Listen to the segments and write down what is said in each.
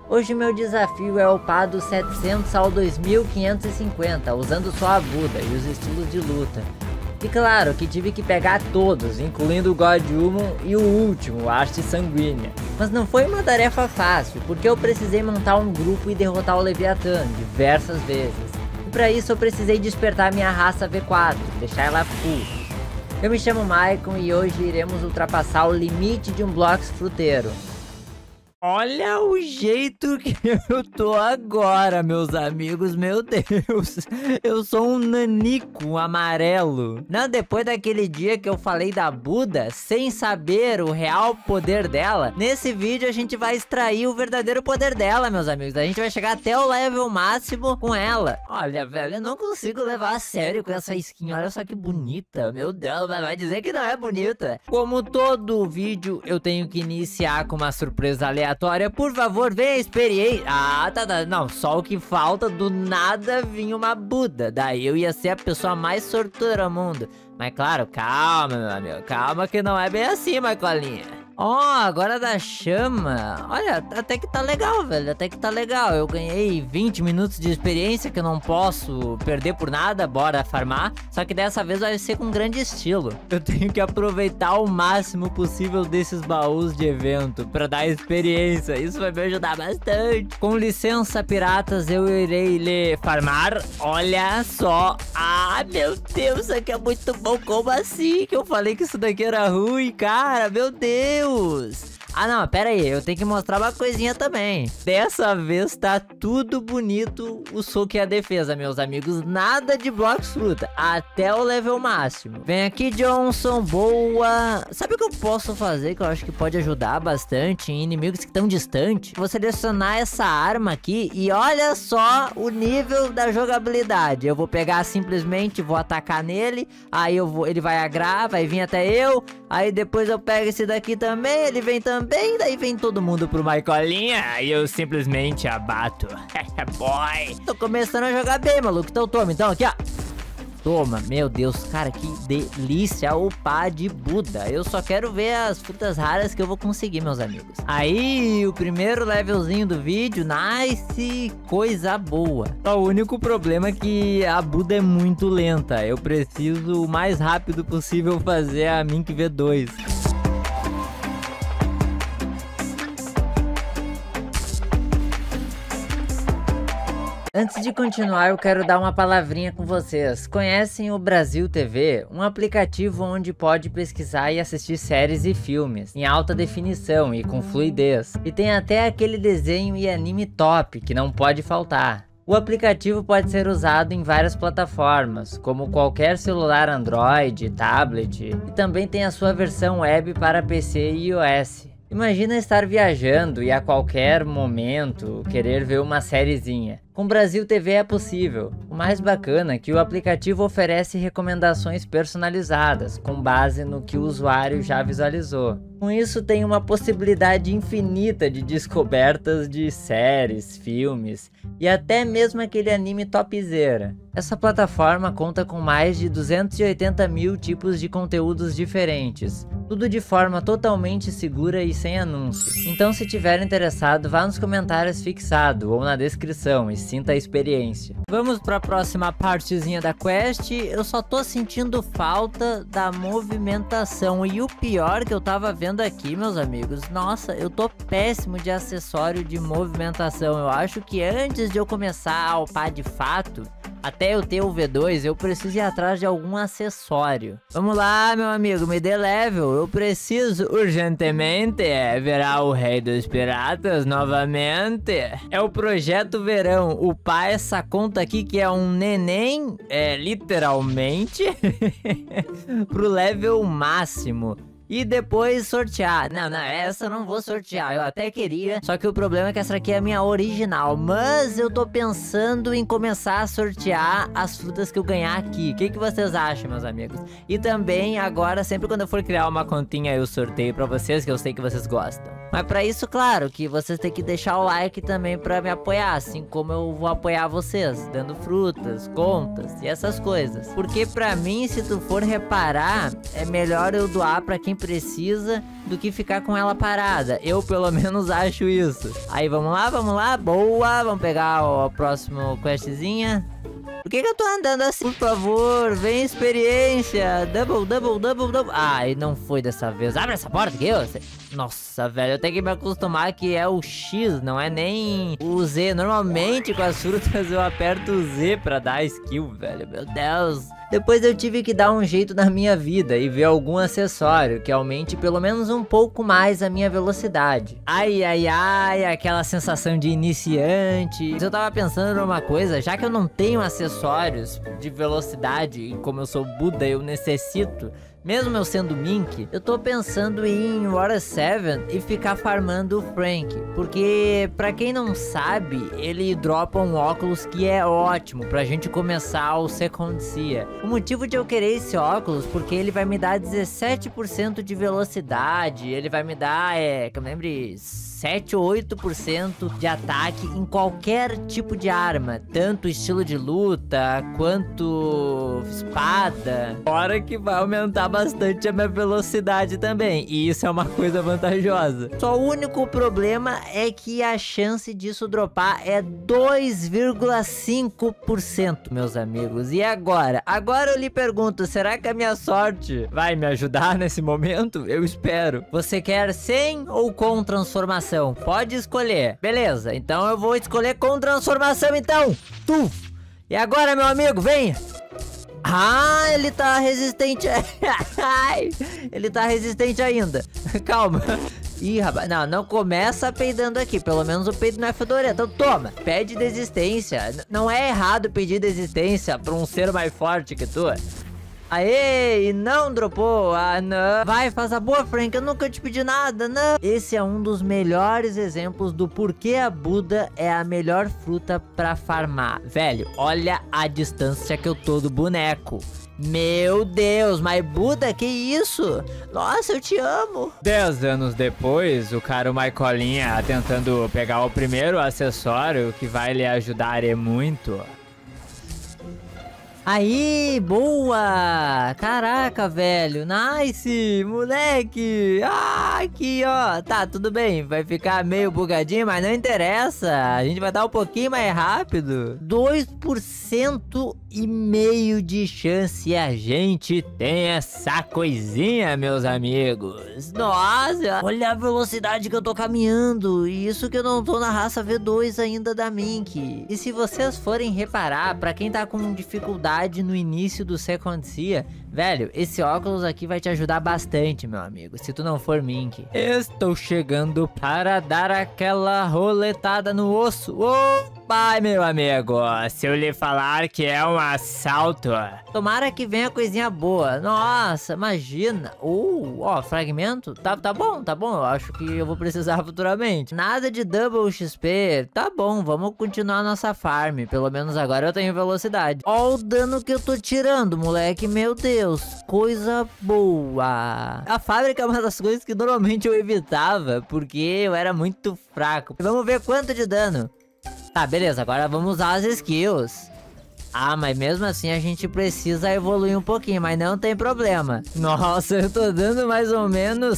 Hoje meu desafio é upar do 700 ao 2550, usando só a Buda e os estilos de luta. E claro que tive que pegar todos, incluindo o God Human e o último, a Haste Sanguínea. Mas não foi uma tarefa fácil, porque eu precisei montar um grupo e derrotar o Leviatã diversas vezes. E para isso eu precisei despertar minha raça V4, deixar ela full. Eu me chamo Maicon e hoje iremos ultrapassar o limite de um Blox fruteiro. Olha o jeito que eu tô agora, meus amigos, meu Deus. Eu sou um nanico amarelo. Não, depois daquele dia que eu falei da Buda, sem saber o real poder dela, nesse vídeo a gente vai extrair o verdadeiro poder dela, meus amigos. A gente vai chegar até o level máximo com ela. Olha, velho, eu não consigo levar a sério com essa skin. Olha só que bonita, meu Deus, vai dizer que não é bonita. Como todo vídeo, eu tenho que iniciar com uma surpresa aleatória. Por favor, venha a experiência. Ah, tá. Não, só o que falta, do nada vinha uma Buda. Daí eu ia ser a pessoa mais sortuda do mundo. Mas claro, calma, meu amigo. Calma que não é bem assim, Macolinha. Ó, agora da chama. Olha, até que tá legal, velho. Até que tá legal. Eu ganhei 20 minutos de experiência que eu não posso perder por nada. Bora farmar. Só que dessa vez vai ser com grande estilo. Eu tenho que aproveitar o máximo possível desses baús de evento pra dar experiência. Isso vai me ajudar bastante. Com licença, piratas, eu irei lhe farmar. Olha só. Ah, meu Deus, isso aqui é muito bom. Como assim? Que eu falei que isso daqui era ruim, cara. Meu Deus. Ah não, pera aí, eu tenho que mostrar uma coisinha também. Dessa vez tá tudo bonito o soco e a defesa, meus amigos. Nada de Blox fruta, até o level máximo. Vem aqui, Johnson, boa. Sabe o que eu posso fazer que eu acho que pode ajudar bastante em inimigos que estão distantes? Vou selecionar essa arma aqui e olha só o nível da jogabilidade. Eu vou pegar simplesmente, vou atacar nele, aí ele vai agrar, vai vir até eu, aí depois eu pego esse daqui também, ele vem também. Daí vem todo mundo pro Maicolinha e eu simplesmente abato. Boy! Tô começando a jogar bem, maluco. Então toma, então aqui, ó. Toma, meu Deus, cara, que delícia upar de Buda. Eu só quero ver as frutas raras que eu vou conseguir, meus amigos. Aí, o primeiro levelzinho do vídeo, nice, coisa boa. Só o único problema é que a Buda é muito lenta. Eu preciso o mais rápido possível fazer a Mink V2. Antes de continuar, eu quero dar uma palavrinha com vocês. Conhecem o Brasil TV? Um aplicativo onde pode pesquisar e assistir séries e filmes em alta definição e com fluidez. E tem até aquele desenho e anime top que não pode faltar. O aplicativo pode ser usado em várias plataformas, como qualquer celular Android, tablet, e também tem a sua versão web para PC e iOS. Imagina estar viajando e a qualquer momento querer ver uma sériezinha. Com Brasil TV é possível. O mais bacana é que o aplicativo oferece recomendações personalizadas, com base no que o usuário já visualizou. Com isso tem uma possibilidade infinita de descobertas de séries, filmes e até mesmo aquele anime topzera. Essa plataforma conta com mais de 280 mil tipos de conteúdos diferentes, tudo de forma totalmente segura e sem anúncio. Então se tiver interessado, vá nos comentários fixado ou na descrição e sinta a experiência. Vamos para a próxima partezinha da quest. Eu só tô sentindo falta da movimentação e o pior que eu tava vendo aqui, meus amigos, nossa, eu tô péssimo de acessório de movimentação. Eu acho que antes de eu começar a upar de fato, até eu ter o V2, eu preciso ir atrás de algum acessório. Vamos lá, meu amigo, me dê level. Eu preciso urgentemente virar o rei dos piratas novamente. É o projeto verão. Upar essa conta aqui que é um neném, literalmente, pro level máximo. E depois sortear. Não, essa eu não vou sortear. Eu até queria, só que o problema é que essa aqui é a minha original. Mas eu tô pensando em começar a sortear as frutas que eu ganhar aqui. O que vocês acham, meus amigos? E também agora, sempre quando eu for criar uma continha, eu sorteio pra vocês, que eu sei que vocês gostam. Mas pra isso, claro, que vocês têm que deixar o like também pra me apoiar, assim como eu vou apoiar vocês, dando frutas, contas e essas coisas. Porque pra mim, se tu for reparar, é melhor eu doar pra quem precisa do que ficar com ela parada. Eu pelo menos acho isso. Aí vamos lá, boa, vamos pegar a próxima questzinha. Por que eu tô andando assim? Por favor, vem experiência. Double. Ai, não foi dessa vez. Abre essa porta aqui, você. Nossa, velho, eu tenho que me acostumar que é o X, não é nem o Z. Normalmente com as frutas eu aperto o Z pra dar skill, velho. Meu Deus. Depois eu tive que dar um jeito na minha vida e ver algum acessório que aumente pelo menos um pouco mais a minha velocidade. Ai, aquela sensação de iniciante. Eu tava pensando numa coisa, já que eu não tenho acessórios de velocidade e como eu sou Buda, eu necessito. Mesmo eu sendo Mink, eu tô pensando em ir em Water 7 e ficar farmando o Frank. Porque, pra quem não sabe, ele dropa um óculos que é ótimo pra gente começar o Second Seer. O motivo de eu querer esse óculos, porque ele vai me dar 17% de velocidade, ele vai me dar, que eu me lembre, 7 ou 8% de ataque em qualquer tipo de arma, tanto estilo de luta, quanto espada. Fora que vai aumentar bastante a minha velocidade também, e isso é uma coisa vantajosa. Só o único problema é que a chance disso dropar é 2,5%, meus amigos. E agora? Agora eu lhe pergunto, será que a minha sorte vai me ajudar nesse momento? Eu espero. Você quer sem ou com transformação? Pode escolher. Beleza, então eu vou escolher com transformação, então. E agora, meu amigo, venha. Ah, ele tá resistente. Ele tá resistente ainda. Calma. Ih, rapaz, não começa peidando aqui. Pelo menos o peido não é fedorento. Então toma, pede desistência. Não é errado pedir desistência pra um ser mais forte que tu. Aê, e não dropou. Ah, não. Vai, faz a boa, Frank. Eu nunca te pedi nada, não. Esse é um dos melhores exemplos do porquê a Buda é a melhor fruta pra farmar. Velho, olha a distância que eu tô do boneco. Meu Deus, mas Buda, que isso? Nossa, eu te amo. 10 anos depois, o cara Maicolinha tentando pegar o primeiro acessório que vai lhe ajudar e muito. Aí, boa! Caraca, velho, nice, moleque! Ah, aqui, ó, tá, tudo bem, vai ficar meio bugadinho, mas não interessa, a gente vai dar um pouquinho mais rápido. 2% e meio de chance e a gente tem essa coisinha, meus amigos. Nossa, olha a velocidade que eu tô caminhando, e isso que eu não tô na raça V2 ainda da Mink. E se vocês forem reparar, pra quem tá com dificuldade no início do Second Seer, velho, esse óculos aqui vai te ajudar bastante, meu amigo, se tu não for Mink. Estou chegando para dar aquela roletada no osso. Opa, meu amigo, se eu lhe falar que é um assalto. Tomara que venha coisinha boa. Nossa, imagina. Ó, fragmento. Tá bom, eu acho que eu vou precisar futuramente. Nada de double XP. Tá bom, vamos continuar nossa farm. Pelo menos agora eu tenho velocidade. Ó o dano que eu tô tirando, moleque. Meu Deus, coisa boa. A fábrica é uma das coisas que normalmente eu evitava, porque eu era muito fraco. Vamos ver quanto de dano. Tá, beleza, agora vamos usar as skills. Ah, mas mesmo assim a gente precisa evoluir um pouquinho, mas não tem problema. Nossa, eu tô dando mais ou menos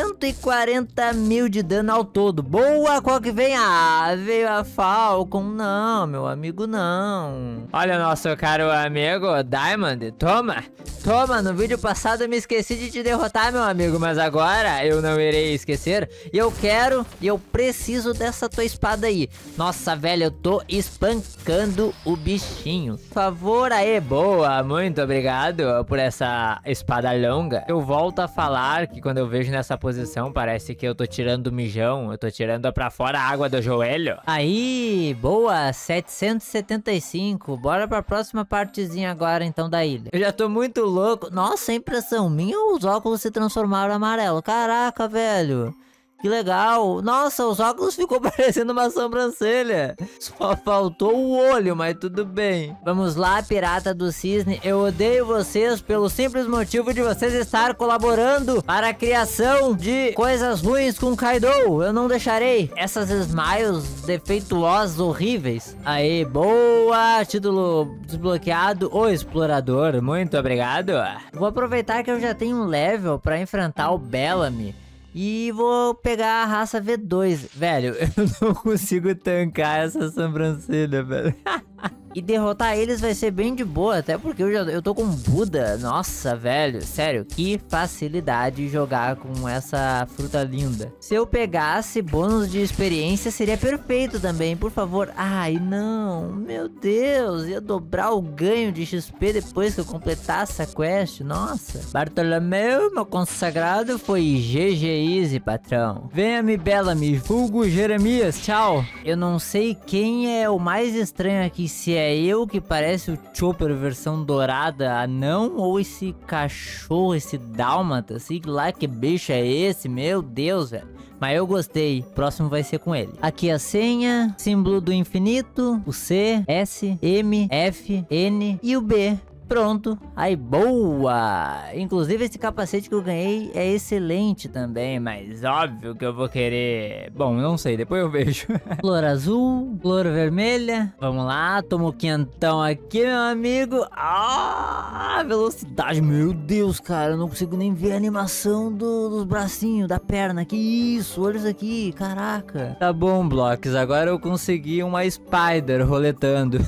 140 mil de dano ao todo. Boa, qual que vem? Ah, veio a Falcon. Não, meu amigo, não. Olha, nosso caro amigo Diamond, toma. Toma, no vídeo passado eu me esqueci de te derrotar, meu amigo, mas agora eu não irei esquecer. E eu quero, e eu preciso dessa tua espada aí. Nossa, velho, eu tô espancando o bichinho. Por favor, aí, boa, muito obrigado por essa espada longa. Eu volto a falar que quando eu vejo nessa posição, parece que eu tô tirando o mijão, eu tô tirando pra fora a água do joelho. Aí, boa, 775, bora pra próxima partezinha agora então da ilha. Eu já tô muito louco, nossa, impressão minha, os óculos se transformaram em amarelo, caraca, velho. Que legal. Nossa, os óculos ficou parecendo uma sobrancelha. Só faltou o olho, mas tudo bem. Vamos lá, pirata do cisne. Eu odeio vocês pelo simples motivo de vocês estar colaborando para a criação de coisas ruins com Kaido. Eu não deixarei essas smiles defeituosas, horríveis. Aê, boa. Título desbloqueado. O explorador. Muito obrigado. Vou aproveitar que eu já tenho um level para enfrentar o Bellamy. E vou pegar a raça V2. Velho, eu não consigo tancar essa sobrancelha, velho. E derrotar eles vai ser bem de boa, até porque eu tô com Buda. Nossa, velho, sério, que facilidade jogar com essa fruta linda. Se eu pegasse bônus de experiência, seria perfeito também, por favor. Ai, não, meu Deus, ia dobrar o ganho de XP depois que eu completasse a quest, nossa. Bartolomeu, meu consagrado, foi GG Easy, patrão. Venha-me, Bellamy, vulgo Jeremias, tchau. Eu não sei quem é o mais estranho aqui, se é eu que parece o Chopper versão dourada anão ou esse cachorro, esse dálmata, sei lá que bicho é esse, meu Deus, velho. Mas eu gostei, próximo vai ser com ele. Aqui a senha, símbolo do infinito, o C, S, M, F, N e o B. Pronto, aí boa! Inclusive esse capacete que eu ganhei é excelente também, mas óbvio que eu vou querer... Bom, não sei, depois eu vejo. Flor azul, flor vermelha, vamos lá, toma o quentão aqui, meu amigo. Ah, velocidade, meu Deus, cara, eu não consigo nem ver a animação dos bracinhos, da perna, que isso, olha isso aqui, caraca. Tá bom, Blocks, agora eu consegui uma Spider roletando.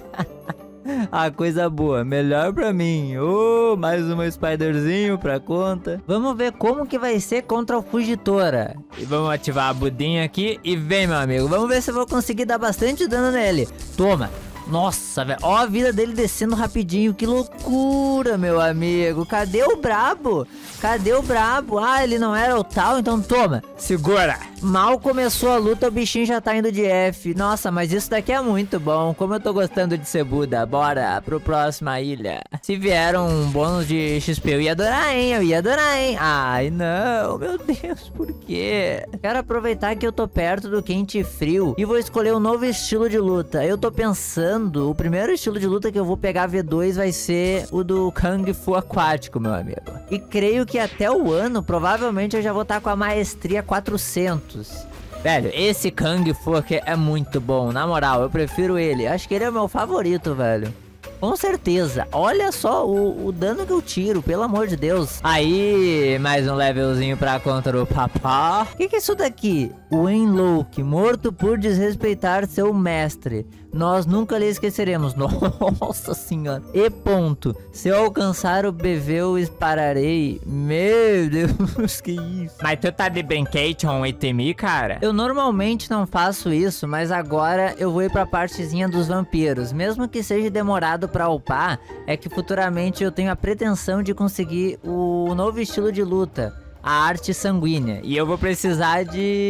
Ah, coisa boa, melhor pra mim. Oh, mais uma Spiderzinho pra conta. Vamos ver como que vai ser contra o Fugitora. E vamos ativar a budinha aqui e vem, meu amigo. Vamos ver se eu vou conseguir dar bastante dano nele. Toma. Nossa, velho, ó a vida dele descendo rapidinho, que loucura, meu amigo. Cadê o brabo? Cadê o brabo? Ah, ele não era o tal, então toma. Segura. Mal começou a luta, o bichinho já tá indo de F. Nossa, mas isso daqui é muito bom. Como eu tô gostando de ser Buda. Bora pro próxima ilha. Se vier um bônus de XP, eu ia adorar, hein? Eu ia adorar, hein? Ai, não. Meu Deus, por quê? Quero aproveitar que eu tô perto do quente e frio e vou escolher um novo estilo de luta. Eu tô pensando, o primeiro estilo de luta que eu vou pegar V2 vai ser o do Kung Fu aquático, meu amigo. E creio que até o ano, provavelmente eu já vou estar com a maestria 400. Velho, esse Kung Fu aqui é muito bom, na moral, eu prefiro ele. Acho que ele é o meu favorito, velho. Com certeza, olha só o dano que eu tiro, pelo amor de Deus. Aí, mais um levelzinho pra contra o papá. O que é isso daqui? O Enloke, morto por desrespeitar seu mestre. Nós nunca lhe esqueceremos. Nossa senhora. E ponto. Se eu alcançar o BV, eu dispararei. Meu Deus, que isso. Mas tu tá de brincation with me, cara? Eu normalmente não faço isso, mas agora eu vou ir pra partezinha dos vampiros. Mesmo que seja demorado pra upar, é que futuramente eu tenho a pretensão de conseguir o novo estilo de luta, a arte sanguínea. E eu vou precisar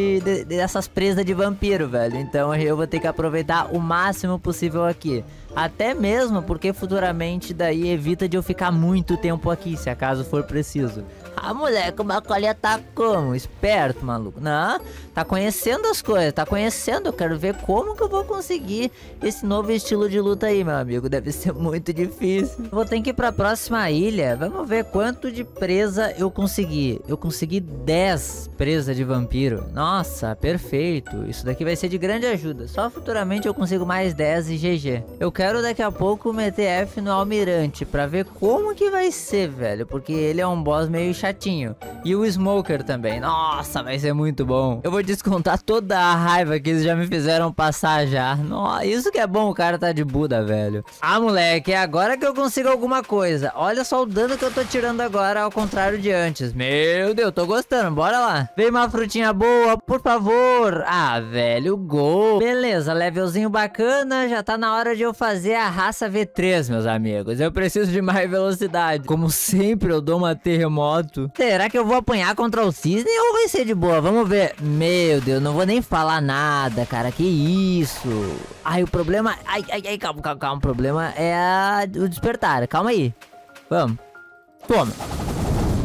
dessas presas de vampiro, velho. Então eu vou ter que aproveitar o máximo possível aqui. Até mesmo porque futuramente daí evita de eu ficar muito tempo aqui, se acaso for preciso. Ah, moleque, o Macaulay tá como? Esperto, maluco. Não, tá conhecendo as coisas, tá conhecendo. Eu quero ver como que eu vou conseguir esse novo estilo de luta aí, meu amigo. Deve ser muito difícil. Vou ter que ir pra próxima ilha. Vamos ver quanto de presa eu consegui. Eu consegui 10 presas de vampiro. Nossa, perfeito. Isso daqui vai ser de grande ajuda. Só futuramente eu consigo mais 10 e GG. Eu quero daqui a pouco meter F no Almirante pra ver como que vai ser, velho. Porque ele é um boss meio chatinho. E o Smoker também. Nossa, vai ser muito bom. Eu vou descontar toda a raiva que eles já me fizeram passar já. Nossa, isso que é bom, o cara tá de Buda, velho. Ah, moleque, é agora que eu consigo alguma coisa. Olha só o dano que eu tô tirando agora, ao contrário de antes. Meu Deus, tô gostando. Bora lá. Vem uma frutinha boa, por favor. Ah, velho, gol. Beleza, levelzinho bacana. Já tá na hora de eu fazer a raça V3, meus amigos. Eu preciso de mais velocidade. Como sempre, eu dou uma terremoto. Será que eu vou apanhar contra o cisne ou vai ser de boa? Vamos ver. Meu Deus, não vou nem falar nada, cara. Que isso? Ai, o problema... Ai, calma. O problema é o despertar. Calma aí. Vamos. Toma.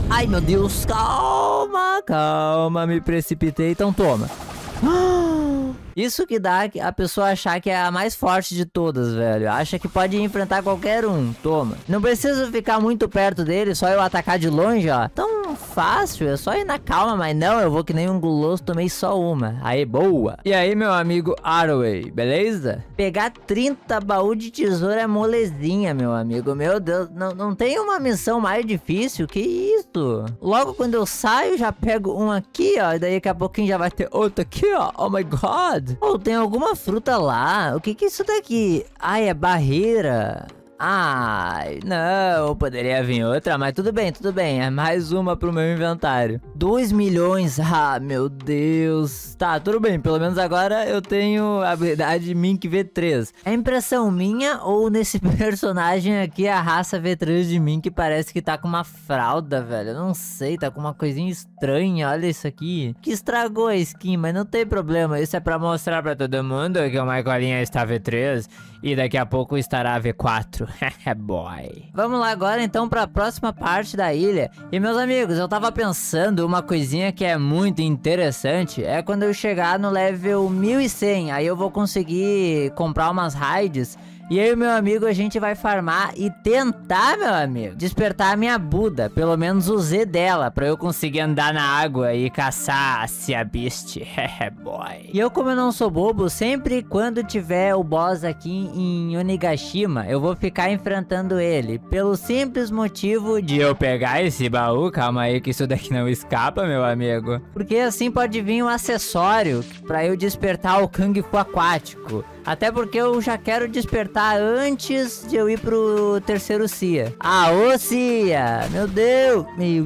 Ai, meu Deus, calma, calma, me precipitei, então toma. Isso que dá a pessoa achar que é a mais forte de todas, velho. Acha que pode enfrentar qualquer um. Toma. Não preciso ficar muito perto dele, só eu atacar de longe, ó. Tão fácil, é só ir na calma, mas não, eu vou que nem um guloso, tomei só uma. Aí, boa. E aí, meu amigo Arway, beleza? Pegar 30 baú de tesoura é molezinha, meu amigo. Meu Deus, não tem uma missão mais difícil, que isso? Logo quando eu saio, já pego um aqui, ó, e daí daqui a pouquinho já vai ter outro aqui, ó. Oh my god. Oh, tem alguma fruta lá. O que é isso daqui? Ai, é barreira. Ai, não, poderia vir outra, mas tudo bem, é mais uma pro meu inventário. 2 milhões, ah, meu Deus. Tá, tudo bem, pelo menos agora eu tenho a habilidade Mink V3. É impressão minha ou nesse personagem aqui a raça V3 de Mink parece que tá com uma fralda, velho? Eu não sei, tá com uma coisinha estranha, olha isso aqui. Que estragou a skin, mas não tem problema, isso é pra mostrar pra todo mundo que o Michaelinha está V3 e daqui a pouco estará V4. Boy. Vamos lá agora então para a próxima parte da ilha. E meus amigos, eu tava pensando uma coisinha que é muito interessante. É quando eu chegar no level 1100, aí eu vou conseguir comprar umas raids. E aí, meu amigo, a gente vai farmar e tentar, meu amigo, despertar a minha Buda. Pelo menos o Z dela, pra eu conseguir andar na água e caçar a Sea Beast. Boy. E eu, como eu não sou bobo, sempre quando tiver o boss aqui em Onigashima, eu vou ficar enfrentando ele. Pelo simples motivo de eu pegar esse baú. Calma aí que isso daqui não escapa, meu amigo. Porque assim pode vir um acessório pra eu despertar o Kung Fu aquático. Até porque eu já quero despertar antes de eu ir pro terceiro Sea. Ah, ô Sea! Meu Deus,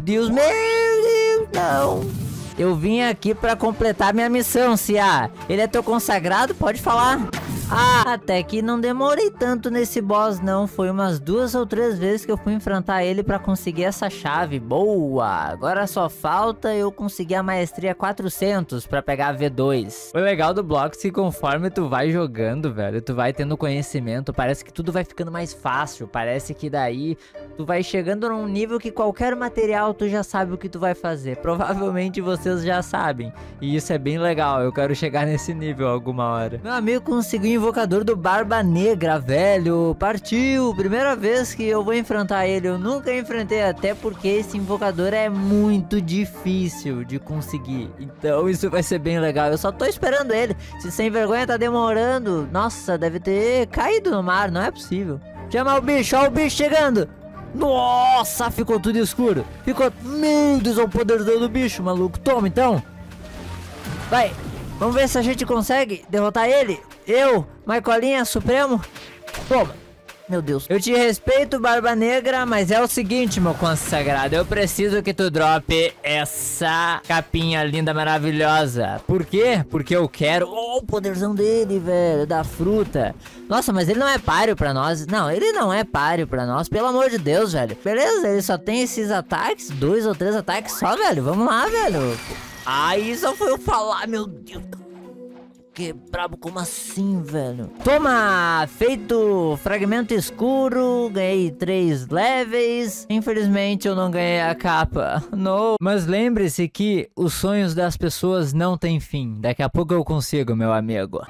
não! Eu vim aqui pra completar minha missão, Sea. Ele é teu consagrado? Pode falar. Ah, até que não demorei tanto nesse boss não, foi umas 2 ou 3 vezes que eu fui enfrentar ele pra conseguir essa chave. Boa, agora só falta eu conseguir a maestria 400 pra pegar a V2. O legal do Blox é que conforme tu vai jogando, velho, tu vai tendo conhecimento, parece que tudo vai ficando mais fácil, parece que daí tu vai chegando num nível que qualquer material tu já sabe o que tu vai fazer. Provavelmente vocês já sabem, e isso é bem legal, eu quero chegar nesse nível alguma hora. Meu amigo conseguiu invocador do Barba Negra, velho. Partiu, primeira vez que eu vou enfrentar ele. Eu nunca enfrentei, até porque esse invocador é muito difícil de conseguir. Então isso vai ser bem legal. Eu só tô esperando ele. Se sem vergonha tá demorando, nossa, deve ter caído no mar, não é possível. Chama o bicho, ó o bicho chegando. Nossa, ficou tudo escuro. Ficou, meu Deus, é o poderzão do bicho, maluco. Toma então. Vai. Vamos ver se a gente consegue derrotar ele. Eu, Michaelinha Supremo. Toma. Meu Deus. Eu te respeito, Barba Negra, mas é o seguinte, meu consagrado. Eu preciso que tu drope essa capinha linda, maravilhosa. Por quê? Porque eu quero... Oh, o poderzão dele, velho, da fruta. Nossa, mas ele não é páreo pra nós. Não, ele não é páreo pra nós, pelo amor de Deus, velho. Beleza, ele só tem esses ataques, 2 ou 3 ataques só, velho. Vamos lá, velho. Aí só foi eu falar, meu Deus. Que brabo, como assim, velho? Toma! Feito fragmento escuro, ganhei 3 levels. Infelizmente eu não ganhei a capa. Não. Mas lembre-se que os sonhos das pessoas não têm fim. Daqui a pouco eu consigo, meu amigo.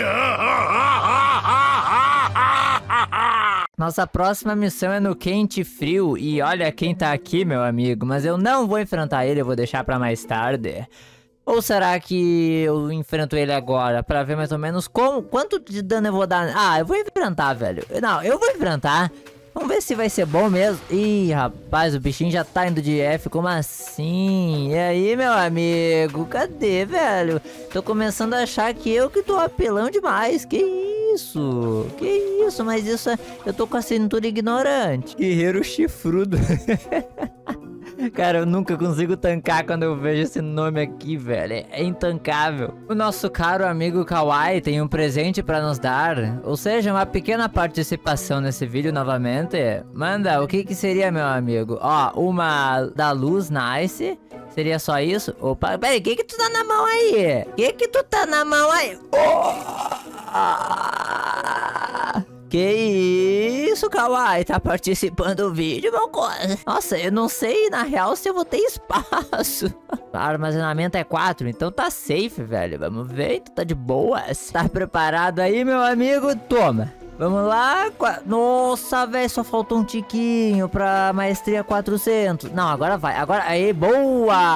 Nossa próxima missão é no quente e frio. E olha quem tá aqui, meu amigo. Mas eu não vou enfrentar ele, eu vou deixar pra mais tarde. Ou será que eu enfrento ele agora pra ver mais ou menos quanto de dano eu vou dar? Ah, eu vou enfrentar, velho. Não, eu vou enfrentar. Vamos ver se vai ser bom mesmo. Ih, rapaz, o bichinho já tá indo de F. Como assim? E aí, meu amigo? Cadê, velho? Tô começando a achar que eu que tô apelão demais. Que isso? Que isso? Mas isso é... Eu tô com a cintura ignorante. Guerreiro chifrudo. Cara, eu nunca consigo tancar quando eu vejo esse nome aqui, velho. É intancável. O nosso caro amigo Kawaii tem um presente pra nos dar. Ou seja, uma pequena participação nesse vídeo novamente. Manda, o que que seria, meu amigo? Ó, uma da luz, nice. Seria só isso? Opa, peraí, o que que tu tá na mão aí? O que que tu tá na mão aí? Oh! Que isso, Kawaii tá participando do vídeo, meu coisa. Nossa, eu não sei, na real, se eu vou ter espaço. O armazenamento é 4, então tá safe, velho. Vamos ver, então tá de boas. Tá preparado aí, meu amigo? Toma. Vamos lá. Nossa, velho, só faltou um tiquinho pra maestria 400. Não, agora vai. Agora, aí, boa.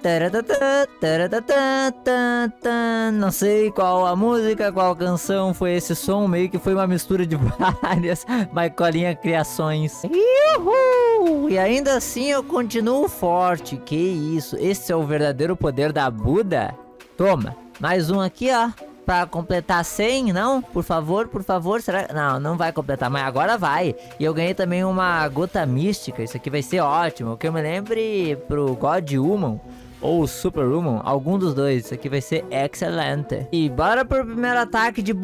Não sei qual a música, qual canção foi esse som. Meio que foi uma mistura de várias Michaelinha criações. Uhul! E ainda assim eu continuo forte. Que isso? Esse é o verdadeiro poder da Buda? Toma. Mais um aqui, ó. Pra completar 100, não? Por favor, será? Não, não vai completar, mas agora vai. E eu ganhei também uma gota mística, isso aqui vai ser ótimo. Que eu me lembre pro God Human ou Super Human, algum dos dois. Isso aqui vai ser excelente. E bora pro primeiro ataque de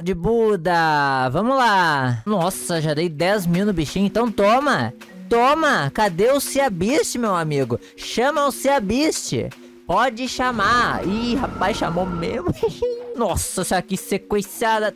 Buda. Vamos lá. Nossa, já dei 10 mil no bichinho, então toma. Toma, cadê o Seabist, meu amigo? Chama o Seabist. Pode chamar. Ih, rapaz, chamou mesmo. Nossa, isso aqui sequenciada.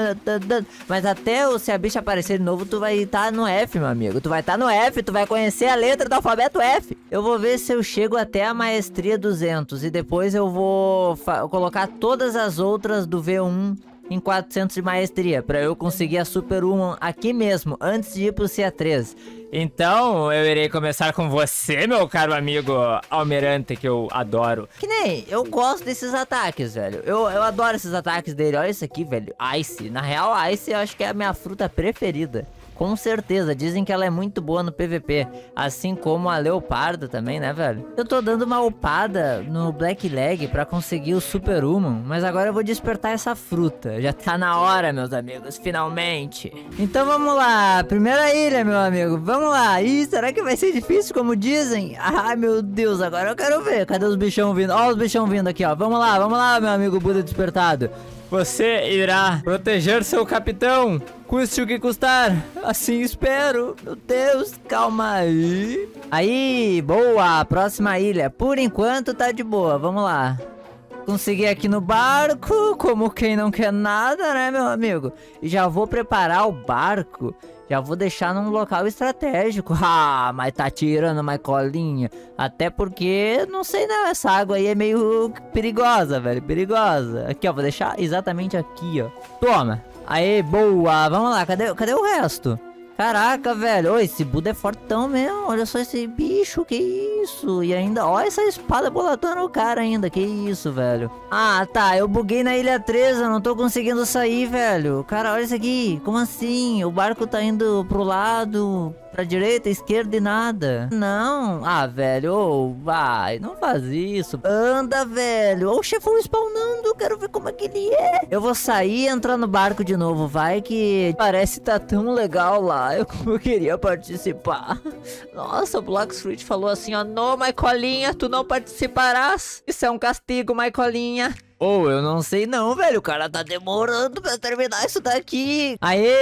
Mas até o Seabist aparecer de novo, tu vai estar no F, meu amigo. Tu vai estar no F, tu vai conhecer a letra do alfabeto F. Eu vou ver se eu chego até a maestria 200. E depois eu vou colocar todas as outras do V1 em 400 de maestria, pra eu conseguir a Super 1 aqui mesmo, antes de ir pro CA3. Então, eu irei começar com você, meu caro amigo Almirante, que eu adoro. Que nem, eu gosto desses ataques, velho. Eu adoro esses ataques dele. Olha isso aqui, velho. Ice. Na real, Ice eu acho que é a minha fruta preferida. Com certeza, dizem que ela é muito boa no PVP. Assim como a Leopardo também, né, velho? Eu tô dando uma upada no Black Leg pra conseguir o Super Human. Mas agora eu vou despertar essa fruta. Já tá na hora, meus amigos, finalmente. Então vamos lá, primeira ilha, meu amigo. Vamos lá. Ih, será que vai ser difícil, como dizem? Ai, meu Deus, agora eu quero ver. Cadê os bichão vindo? Ó, os bichão vindo aqui, ó. Vamos lá, meu amigo Buda despertado. Você irá proteger seu capitão, custe o que custar. Assim espero. Meu Deus, calma aí. Aí, boa, próxima ilha. Por enquanto tá de boa, vamos lá. Consegui aqui no barco, como quem não quer nada, né, meu amigo? E já vou preparar o barco. Já vou deixar num local estratégico. Ah, mas tá tirando mais colinha. Até porque, não sei não, essa água aí é meio perigosa, velho. Perigosa. Aqui, ó, vou deixar exatamente aqui, ó. Toma. Aê, boa. Vamos lá, cadê o resto? Caraca, velho. Ô, esse Buda é fortão mesmo. Olha só esse bicho, que isso. E ainda, olha essa espada bolatando o cara ainda. Que isso, velho. Ah, tá. Eu buguei na ilha 3. Eu não tô conseguindo sair, velho. Cara, olha isso aqui. Como assim? O barco tá indo pro lado, pra direita, esquerda e nada. Não. Ah, velho. Ô, vai. Não faz isso. Anda, velho. Ô, o chefão spawnando. Quero ver como é que ele é. Eu vou sair e entrar no barco de novo. Vai que parece tá tão legal lá. Eu queria participar. Nossa, o Bloxfruit falou assim, ó. Não, Michaelinha, tu não participarás. Isso é um castigo, Michaelinha. Oh, eu não sei não, velho. O cara tá demorando pra terminar isso daqui.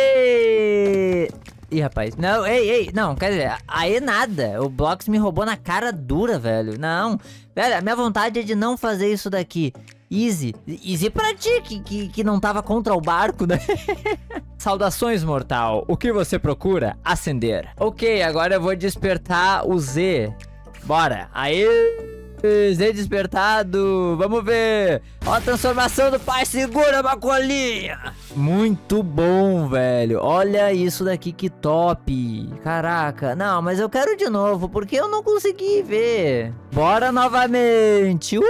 Aê! Ih, rapaz. Não, ei. Não, quer dizer, aí nada. O Blox me roubou na cara dura, velho. Não. Velho, a minha vontade é de não fazer isso daqui. Easy pra ti, que não tava contra o barco, né? Saudações, mortal. O que você procura? Acender. Ok, agora eu vou despertar o Z. Bora. Aí, Z despertado. Vamos ver. Ó a transformação do pai. Segura, Michaelinha. Muito bom, velho. Olha isso daqui, que top. Caraca. Não, mas eu quero de novo, porque eu não consegui ver. Bora novamente.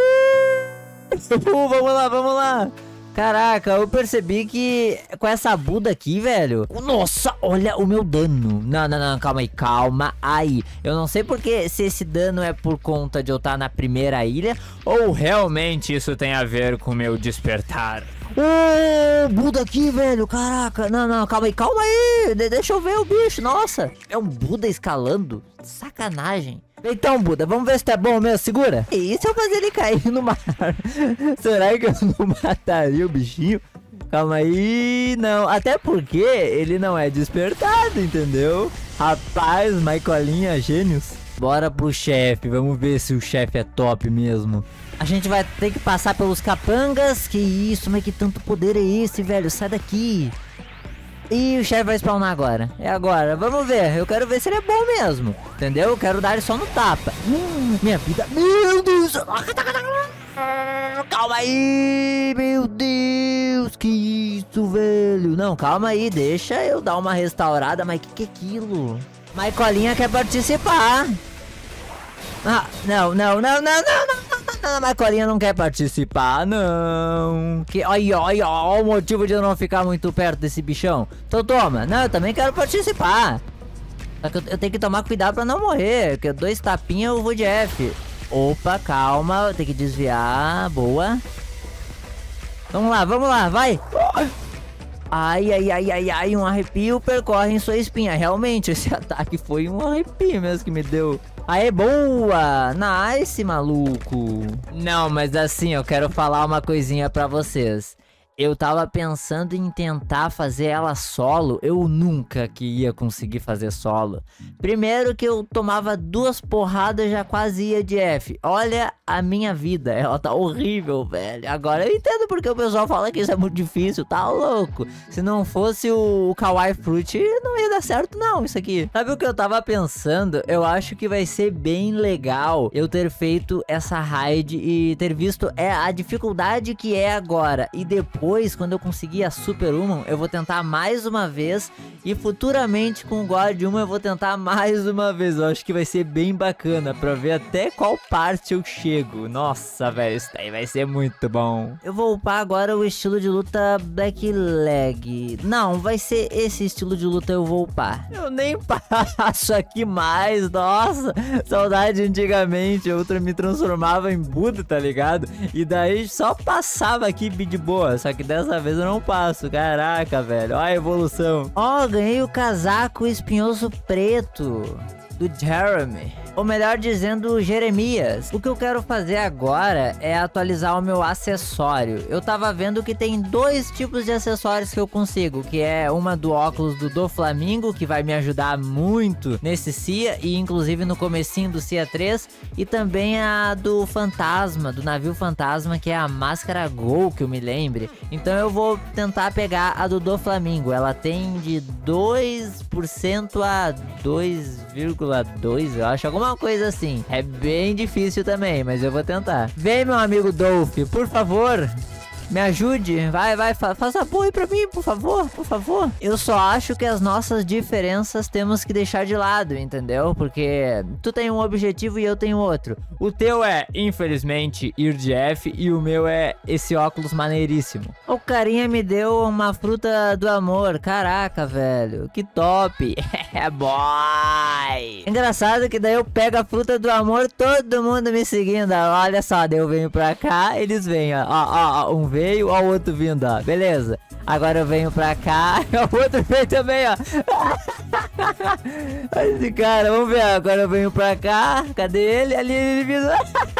Vamos lá. Caraca, eu percebi que com essa Buda aqui, velho. Nossa, olha o meu dano. Não, calma aí. Eu não sei porque se esse dano é por conta de eu estar na primeira ilha ou realmente isso tem a ver com o meu despertar. Ô, Buda aqui, velho. Caraca, não, calma aí. Deixa eu ver o bicho, nossa. É um Buda escalando? Sacanagem. Então, Buda, vamos ver se tá bom mesmo, segura. E se eu fazer ele cair no mar? Será que eu não mataria o bichinho? Calma aí, não. Até porque ele não é despertado, entendeu? Rapaz, Michaelinha, gênios. Bora pro chefe, vamos ver se o chefe é top mesmo. A gente vai ter que passar pelos capangas. Que isso, mas que tanto poder é esse, velho? Sai daqui. Ih, o chefe vai spawnar agora. É agora. Vamos ver. Eu quero ver se ele é bom mesmo. Entendeu? Eu quero dar ele só no tapa. Minha vida. Meu Deus. Calma aí. Meu Deus. Que isso, velho. Não, calma aí. Deixa eu dar uma restaurada. Mas que é aquilo? Maicolinha quer participar. Ah, não. A Maicolinha não quer participar, não. Que, olha o motivo de eu não ficar muito perto desse bichão. Então toma. Não, eu também quero participar. Só que eu tenho que tomar cuidado pra não morrer. Porque 2 tapinhas eu vou de F. Opa, calma. Tem que desviar. Boa. Vamos lá, vai. Ai, um arrepio percorre em sua espinha. Realmente, esse ataque foi um arrepio mesmo que me deu. Aê, boa! Nice, maluco! Não, mas assim, eu quero falar uma coisinha pra vocês. Eu tava pensando em tentar fazer ela solo. Eu nunca que ia conseguir fazer solo. Primeiro que eu tomava 2 porradas, já quase ia de F. Olha a minha vida, ela tá horrível, velho. Agora eu entendo porque o pessoal fala que isso é muito difícil, tá louco. Se não fosse o Kawaii Fruit, não ia dar certo não, isso aqui. Sabe o que eu tava pensando? Eu acho que vai ser bem legal eu ter feito essa raid e ter visto a dificuldade que é agora. E depois, quando eu conseguir a Super Human, eu vou tentar mais uma vez. E futuramente com o God Human eu vou tentar mais uma vez. Eu acho que vai ser bem bacana pra ver até qual parte eu chego. Nossa, velho, isso daí vai ser muito bom. Eu vou upar agora o estilo de luta Black Leg. Não, vai ser esse estilo de luta eu vou upar. Eu nem passo aqui mais, nossa. Saudade antigamente, eu me transformava em Buda, tá ligado? E daí só passava aqui de boa. Só que dessa vez eu não passo, caraca, velho. Olha a evolução. Ó, ganhei o casaco espinhoso preto do Jeremy. Ou melhor dizendo, Jeremias. O que eu quero fazer agora é atualizar o meu acessório. Eu tava vendo que tem 2 tipos de acessórios que eu consigo, que é uma do óculos do Doflamingo, que vai me ajudar muito nesse CIA, e inclusive no comecinho do CIA 3, e também a do Fantasma, do navio Fantasma, que é a máscara Gol, que eu me lembre. Então eu vou tentar pegar a do Doflamingo. Ela tem de 2% a 2,2, eu acho, alguma coisa assim. É bem difícil também, mas eu vou tentar. Vem, meu amigo Dolph, por favor. Me ajude, vai, faça apoio pra mim, por favor. Eu só acho que as nossas diferenças temos que deixar de lado, entendeu? Porque tu tem um objetivo e eu tenho outro. O teu é, infelizmente, ir de F, e o meu é esse óculos maneiríssimo. O carinha me deu uma fruta do amor, caraca, velho, que top. Boy. Engraçado que daí eu pego a fruta do amor, todo mundo me seguindo, olha só, daí eu venho pra cá, eles vêm, ó, um veio, ó o outro vindo, ó. Beleza. Agora eu venho pra cá, o outro veio também, ó. Esse cara, vamos ver. Agora eu venho pra cá. Cadê ele? Ali ele vindo.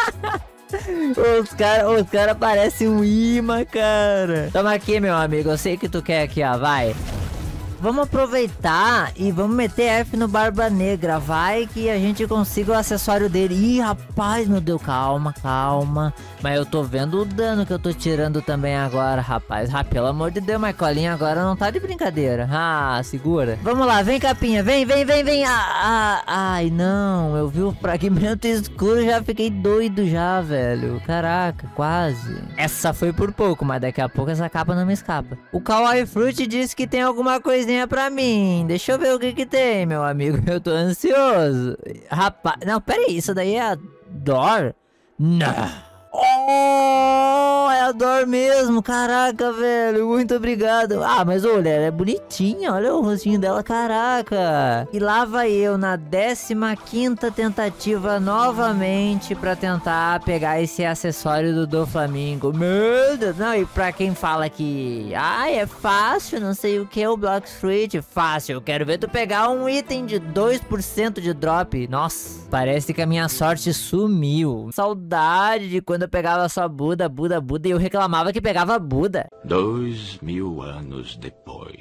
Os cara parecem um imã, cara. Toma aqui, meu amigo. Eu sei que tu quer aqui, ó. Vai. Vamos aproveitar e vamos meter F no Barba Negra. Vai que a gente consiga o acessório dele. Ih, rapaz, meu Deus, calma. Mas eu tô vendo o dano que eu tô tirando também agora, rapaz. Ah, pelo amor de Deus, Maicolinha agora não tá de brincadeira. Ah, segura. Vamos lá, vem, capinha, vem. Ai, não, eu vi o fragmento escuro, já fiquei doido já, velho. Caraca, quase. Essa foi por pouco, mas daqui a pouco essa capa não me escapa. O Kawaii Fruit disse que tem alguma coisinha pra mim. Deixa eu ver o que tem, meu amigo. Eu tô ansioso. Rapaz, não, pera aí, isso daí é a Dor? Não. Oh, é a Dor mesmo, caraca, velho, muito obrigado. Ah, mas olha, ela é bonitinha, olha o rostinho dela, caraca. E lá vai eu na 15ª tentativa novamente pra tentar pegar esse acessório do Doflamingo. Meu Deus, não, e pra quem fala que é fácil, não sei o que é o Blox Fruit, fácil, eu quero ver tu pegar um item de 2% de drop. Nossa, parece que a minha sorte sumiu. Saudade de quando eu pegava só Buda, e eu reclamava que pegava Buda. 2000 anos depois.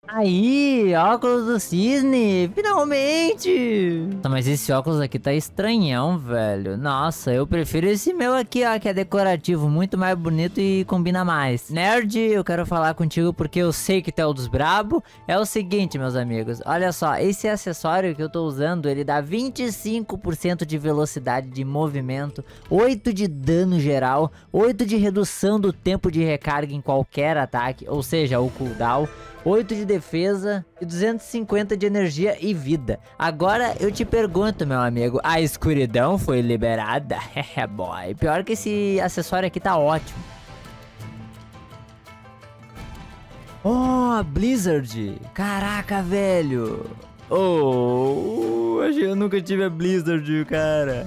Aí, óculos do cisne, finalmente! Nossa, mas esse óculos aqui tá estranhão, velho. Nossa, eu prefiro esse meu aqui, ó, que é decorativo, muito mais bonito e combina mais. Nerd, eu quero falar contigo porque eu sei que tu é o dos brabo. É o seguinte, meus amigos, olha só, esse acessório que eu tô usando, ele dá 25% de velocidade de movimento, 8 de dano geral, 8 de redução do tempo de recarga em qualquer ataque, ou seja, o cooldown, 8 de defesa e 250 de energia e vida. Agora eu te pergunto, meu amigo, a escuridão foi liberada? É, boy. Pior que esse acessório aqui tá ótimo. Oh, Blizzard. Caraca, velho. Oh, eu nunca tive a Blizzard, cara.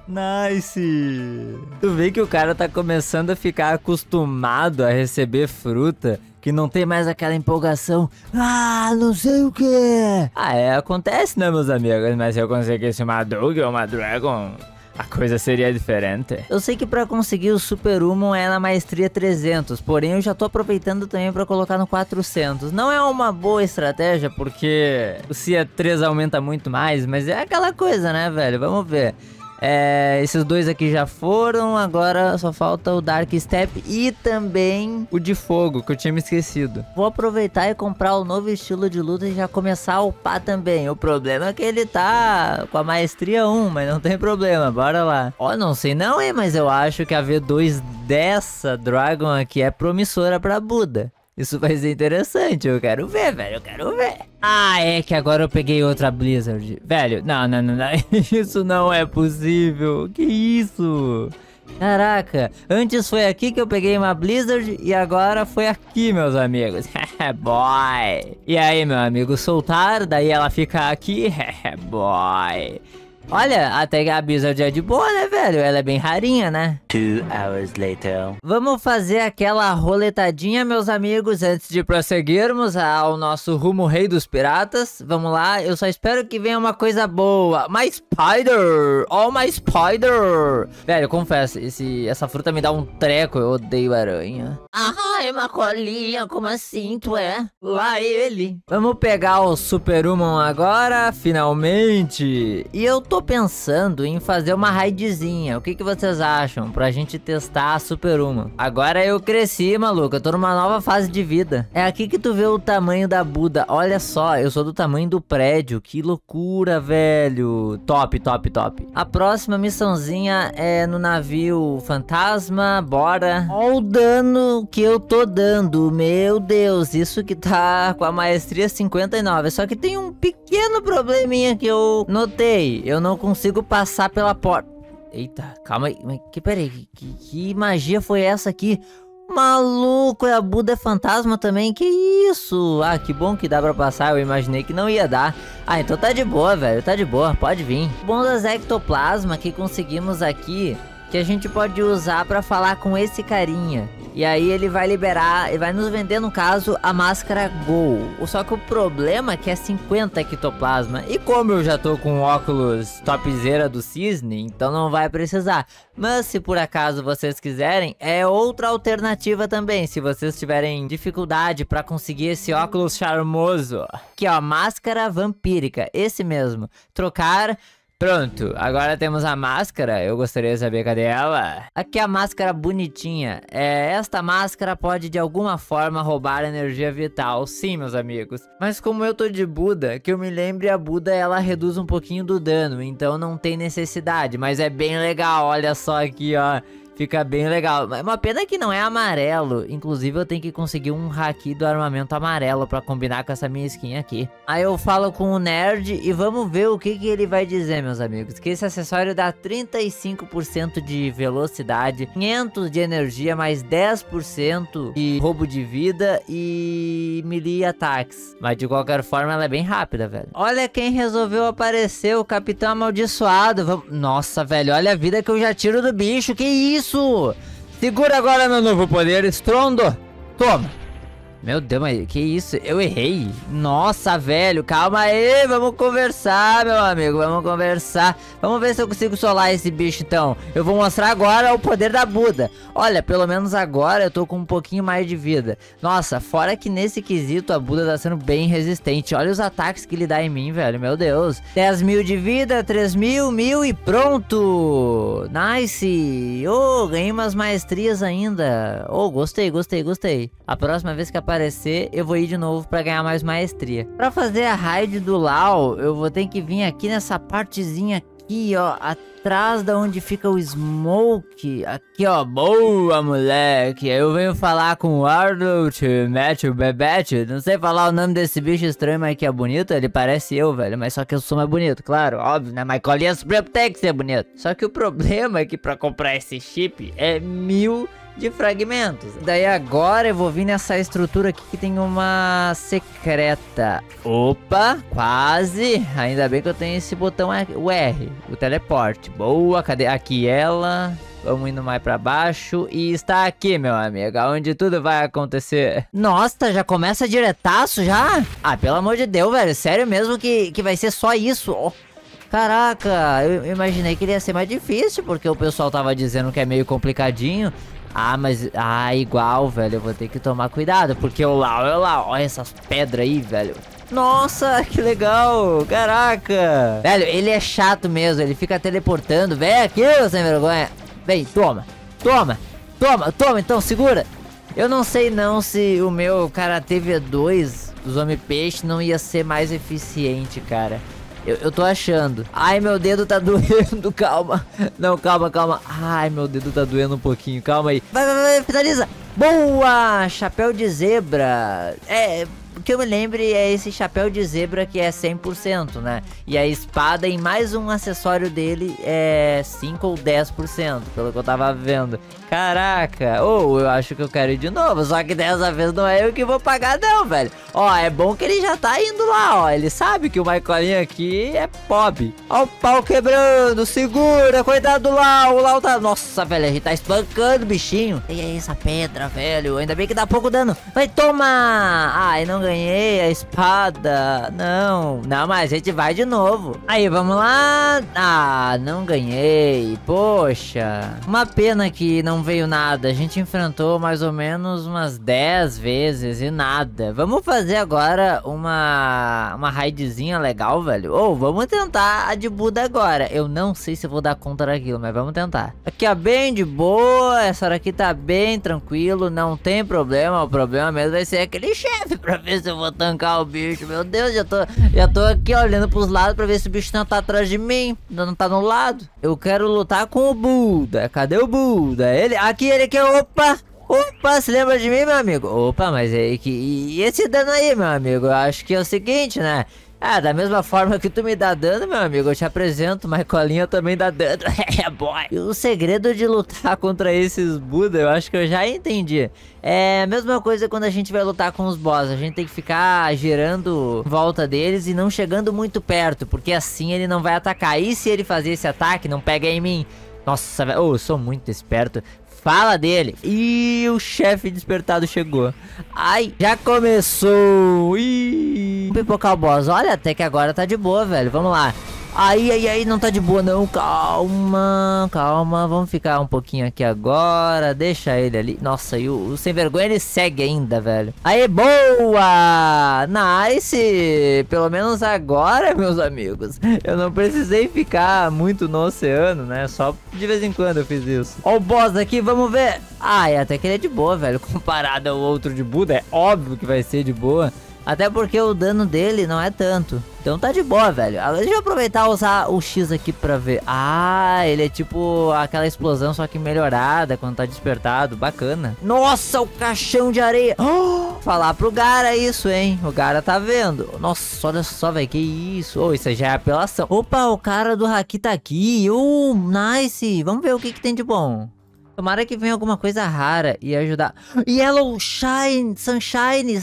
Nice. Tu vê que o cara tá começando a ficar acostumado a receber fruta, que não tem mais aquela empolgação. Ah, não sei o que. Acontece, né, meus amigos? Mas se eu conseguisse uma Dog ou uma Dragon, a coisa seria diferente. Eu sei que pra conseguir o Super Human é na maestria 300, porém eu já tô aproveitando também pra colocar no 400. Não é uma boa estratégia, porque o CIA 3 aumenta muito mais, mas é aquela coisa, né, velho? Vamos ver. Esses dois aqui já foram, agora só falta o Dark Step e também o de fogo, que eu tinha me esquecido. Vou aproveitar e comprar o novo estilo de luta e já começar a upar também. O problema é que ele tá com a maestria 1, mas não tem problema, bora lá. Ó, não sei não, hein, mas eu acho que a V2 dessa Dragon aqui é promissora pra Buda. Isso vai ser interessante, eu quero ver, velho, eu quero ver. Ah, é que agora eu peguei outra Blizzard. Velho, não, isso não é possível, que isso? Caraca, antes foi aqui que eu peguei uma Blizzard e agora foi aqui, meus amigos. Boy. E aí, meu amigo, soltar, daí ela fica aqui. Boy. Olha, até que a Blizzard é de boa, né, velho? Ela é bem rarinha, né? 2 hours later. Vamos fazer aquela roletadinha, meus amigos, antes de prosseguirmos ao nosso rumo Rei dos Piratas. Vamos lá, eu só espero que venha uma coisa boa. My Spider! Oh, my Spider! Velho, confesso, essa fruta me dá um treco, eu odeio aranha. Ah, é uma colinha, como assim, tu é? Lá ele. Vamos pegar o Super Human agora, finalmente. E eu tô pensando em fazer uma raidzinha. O que vocês acham? Pra gente testar a Super Human. Agora eu cresci, maluco. Eu tô numa nova fase de vida. É aqui que tu vê o tamanho da Buda. Olha só, eu sou do tamanho do prédio. Que loucura, velho. Top, top, top. A próxima missãozinha é no navio fantasma. Bora. Olha o dano que eu tô dando. Meu Deus, isso que tá com a maestria 59. Só que tem um pequeno probleminha que eu notei. Eu não consigo passar pela porta. Eita, calma aí. Peraí, que magia foi essa aqui? Maluco, a Buda é fantasma também? Que isso? Ah, que bom que dá pra passar. Eu imaginei que não ia dar. Ah, então tá de boa, velho. Tá de boa, pode vir. Bom das ectoplasma que conseguimos aqui, que a gente pode usar pra falar com esse carinha. E aí ele vai liberar, ele vai nos vender, no caso, a máscara Gol. Só que o problema é que é 50 ectoplasma. E como eu já tô com óculos topzera do cisne, então não vai precisar. Mas se por acaso vocês quiserem, é outra alternativa também. Se vocês tiverem dificuldade pra conseguir esse óculos charmoso. Aqui ó, máscara vampírica, esse mesmo. Trocar... Pronto, agora temos a máscara. Eu gostaria de saber cadê ela. Aqui a máscara bonitinha. Esta máscara pode de alguma forma roubar energia vital. Sim, meus amigos. Mas como eu tô de Buda, que eu me lembre, a Buda ela reduz um pouquinho do dano, então não tem necessidade. Mas é bem legal, olha só aqui, ó. Fica bem legal. É uma pena que não é amarelo. Inclusive eu tenho que conseguir um haki do armamento amarelo pra combinar com essa minha skin aqui. Aí eu falo com o nerd e vamos ver o que ele vai dizer, meus amigos. Que esse acessório dá 35% de velocidade, 500 de energia, mais 10% de roubo de vida e melee ataques. Mas de qualquer forma ela é bem rápida, velho. Olha quem resolveu aparecer, o Capitão Amaldiçoado. Nossa, velho, olha a vida que eu já tiro do bicho. Que isso? Segura agora meu novo poder, Estrondo. Toma. Meu Deus, mas que isso? Eu errei? Nossa, velho, calma aí, vamos conversar, meu amigo, vamos conversar. Vamos ver se eu consigo solar esse bicho, então. Eu vou mostrar agora o poder da Buda. Olha, pelo menos agora eu tô com um pouquinho mais de vida. Nossa, fora que nesse quesito a Buda tá sendo bem resistente. Olha os ataques que ele dá em mim, velho, meu Deus. 10 mil de vida, 3 mil, 1000 e pronto. Nice. Oh, ganhei umas maestrias ainda. Oh, gostei. A próxima vez que aparecer, eu vou ir de novo pra ganhar mais maestria. Pra fazer a raid do Lau, eu vou ter que vir aqui nessa partezinha aqui, ó, atrás da onde fica o Smoke. Aqui, ó, boa, moleque. Eu venho falar com o Arnold, Matthew, Bebete. Não sei falar o nome desse bicho estranho, mas que é bonito. Ele parece eu, velho, mas só que eu sou mais bonito, claro, óbvio, né? Mas Colinha Supremo tem que ser bonito. Só que o problema é que pra comprar esse chip é 1000 de fragmentos. Daí agora eu vou vir nessa estrutura aqui que tem uma secreta. Opa, quase. Ainda bem que eu tenho esse botão, o R, o teleporte. Boa, cadê? Aqui ela. Vamos indo mais pra baixo. E está aqui, meu amigo, onde tudo vai acontecer. Nossa, já começa diretaço já? Ah, pelo amor de Deus, velho. Sério mesmo que vai ser só isso? Oh. Caraca, eu imaginei que ele ia ser mais difícil, porque o pessoal tava dizendo que é meio complicadinho. Ah, mas... Ah, igual, velho. Eu vou ter que tomar cuidado, porque o Lau é o Lau. Olha essas pedras aí, velho. Nossa, que legal. Caraca. Velho, ele é chato mesmo. Ele fica teleportando. Vem aqui, sem vergonha. Vem, toma. Toma, então, segura. Eu não sei não se o meu Karate V2 dos Homem-Peixe não ia ser mais eficiente, cara. Eu tô achando. Ai, meu dedo tá doendo, calma. Não, calma. Ai, meu dedo tá doendo um pouquinho, calma aí. Vai, finaliza. Boa, chapéu de zebra. O que eu me lembre é esse chapéu de zebra que é 100%, né? E a espada em mais um acessório dele é 5 ou 10%, pelo que eu tava vendo. Caraca, eu acho que eu quero ir de novo, só que dessa vez não é eu que vou pagar não, velho. Ó, é bom que ele já tá indo lá, ó. Ele sabe que o Michaelinho aqui é pobre. Ó o pau quebrando, segura, cuidado do Lau. O Lau tá... Nossa, velho, a gente tá espancando o bichinho. E aí, essa pedra, velho, ainda bem que dá pouco dano. Vai, toma! Ai, não ganhei a espada. Não, mas a gente vai de novo. Aí, vamos lá. Ah, não ganhei. Poxa, uma pena que não veio nada. A gente enfrentou mais ou menos umas 10 vezes e nada. Vamos fazer agora uma raidzinha legal, velho. Vamos tentar a de Buda agora. Eu não sei se eu vou dar conta daquilo, mas vamos tentar. Aqui, ó, bem de boa. Essa hora aqui tá bem tranquilo, não tem problema. O problema mesmo vai ser aquele chefe, pra ver se eu vou tancar o bicho. Meu Deus, já tô aqui olhando pros lados pra ver se o bicho não tá atrás de mim, não tá no lado. Eu quero lutar com o Buda. Cadê o Buda? Ele aqui, opa, se lembra de mim, meu amigo? Opa, mas aí e esse dano aí, meu amigo? Eu acho que é o seguinte, né? Ah, da mesma forma que tu me dá dano, meu amigo, eu te apresento, mas Colinha também dá dano. É, boy. E o segredo de lutar contra esses Buda, eu acho que eu já entendi. É a mesma coisa quando a gente vai lutar com os boss. A gente tem que ficar girando em volta deles e não chegando muito perto, porque assim ele não vai atacar. E se ele fazer esse ataque, não pega em mim? Nossa, velho, eu sou muito esperto. Fala dele. E o chefe despertado chegou. Ai, já começou. Ih, pipocar o boss. Olha, até que agora tá de boa, velho. Vamos lá. Aí, não tá de boa não. Calma. Vamos ficar um pouquinho aqui agora. Deixa ele ali. Nossa, e o sem vergonha ele segue ainda, velho. Aí, boa. Nice. Pelo menos agora, meus amigos, eu não precisei ficar muito no oceano, né? Só de vez em quando eu fiz isso. Ó o boss aqui, vamos ver. Ai, até que ele é de boa, velho. Comparado ao outro de Buda, é óbvio que vai ser de boa. Até porque o dano dele não é tanto. Então tá de boa, velho. Deixa eu aproveitar e usar o X aqui pra ver. Ah, ele é tipo aquela explosão, só que melhorada quando tá despertado. Bacana. Nossa, o caixão de areia. Falar pro Gara isso, hein? O Gara tá vendo. Nossa, olha só, velho. Que isso? Isso já é apelação. Opa, o cara do Haki tá aqui. Nice. Vamos ver o que tem de bom. Tomara que venha alguma coisa rara e ajudar. Yellow Shine, Sunshine.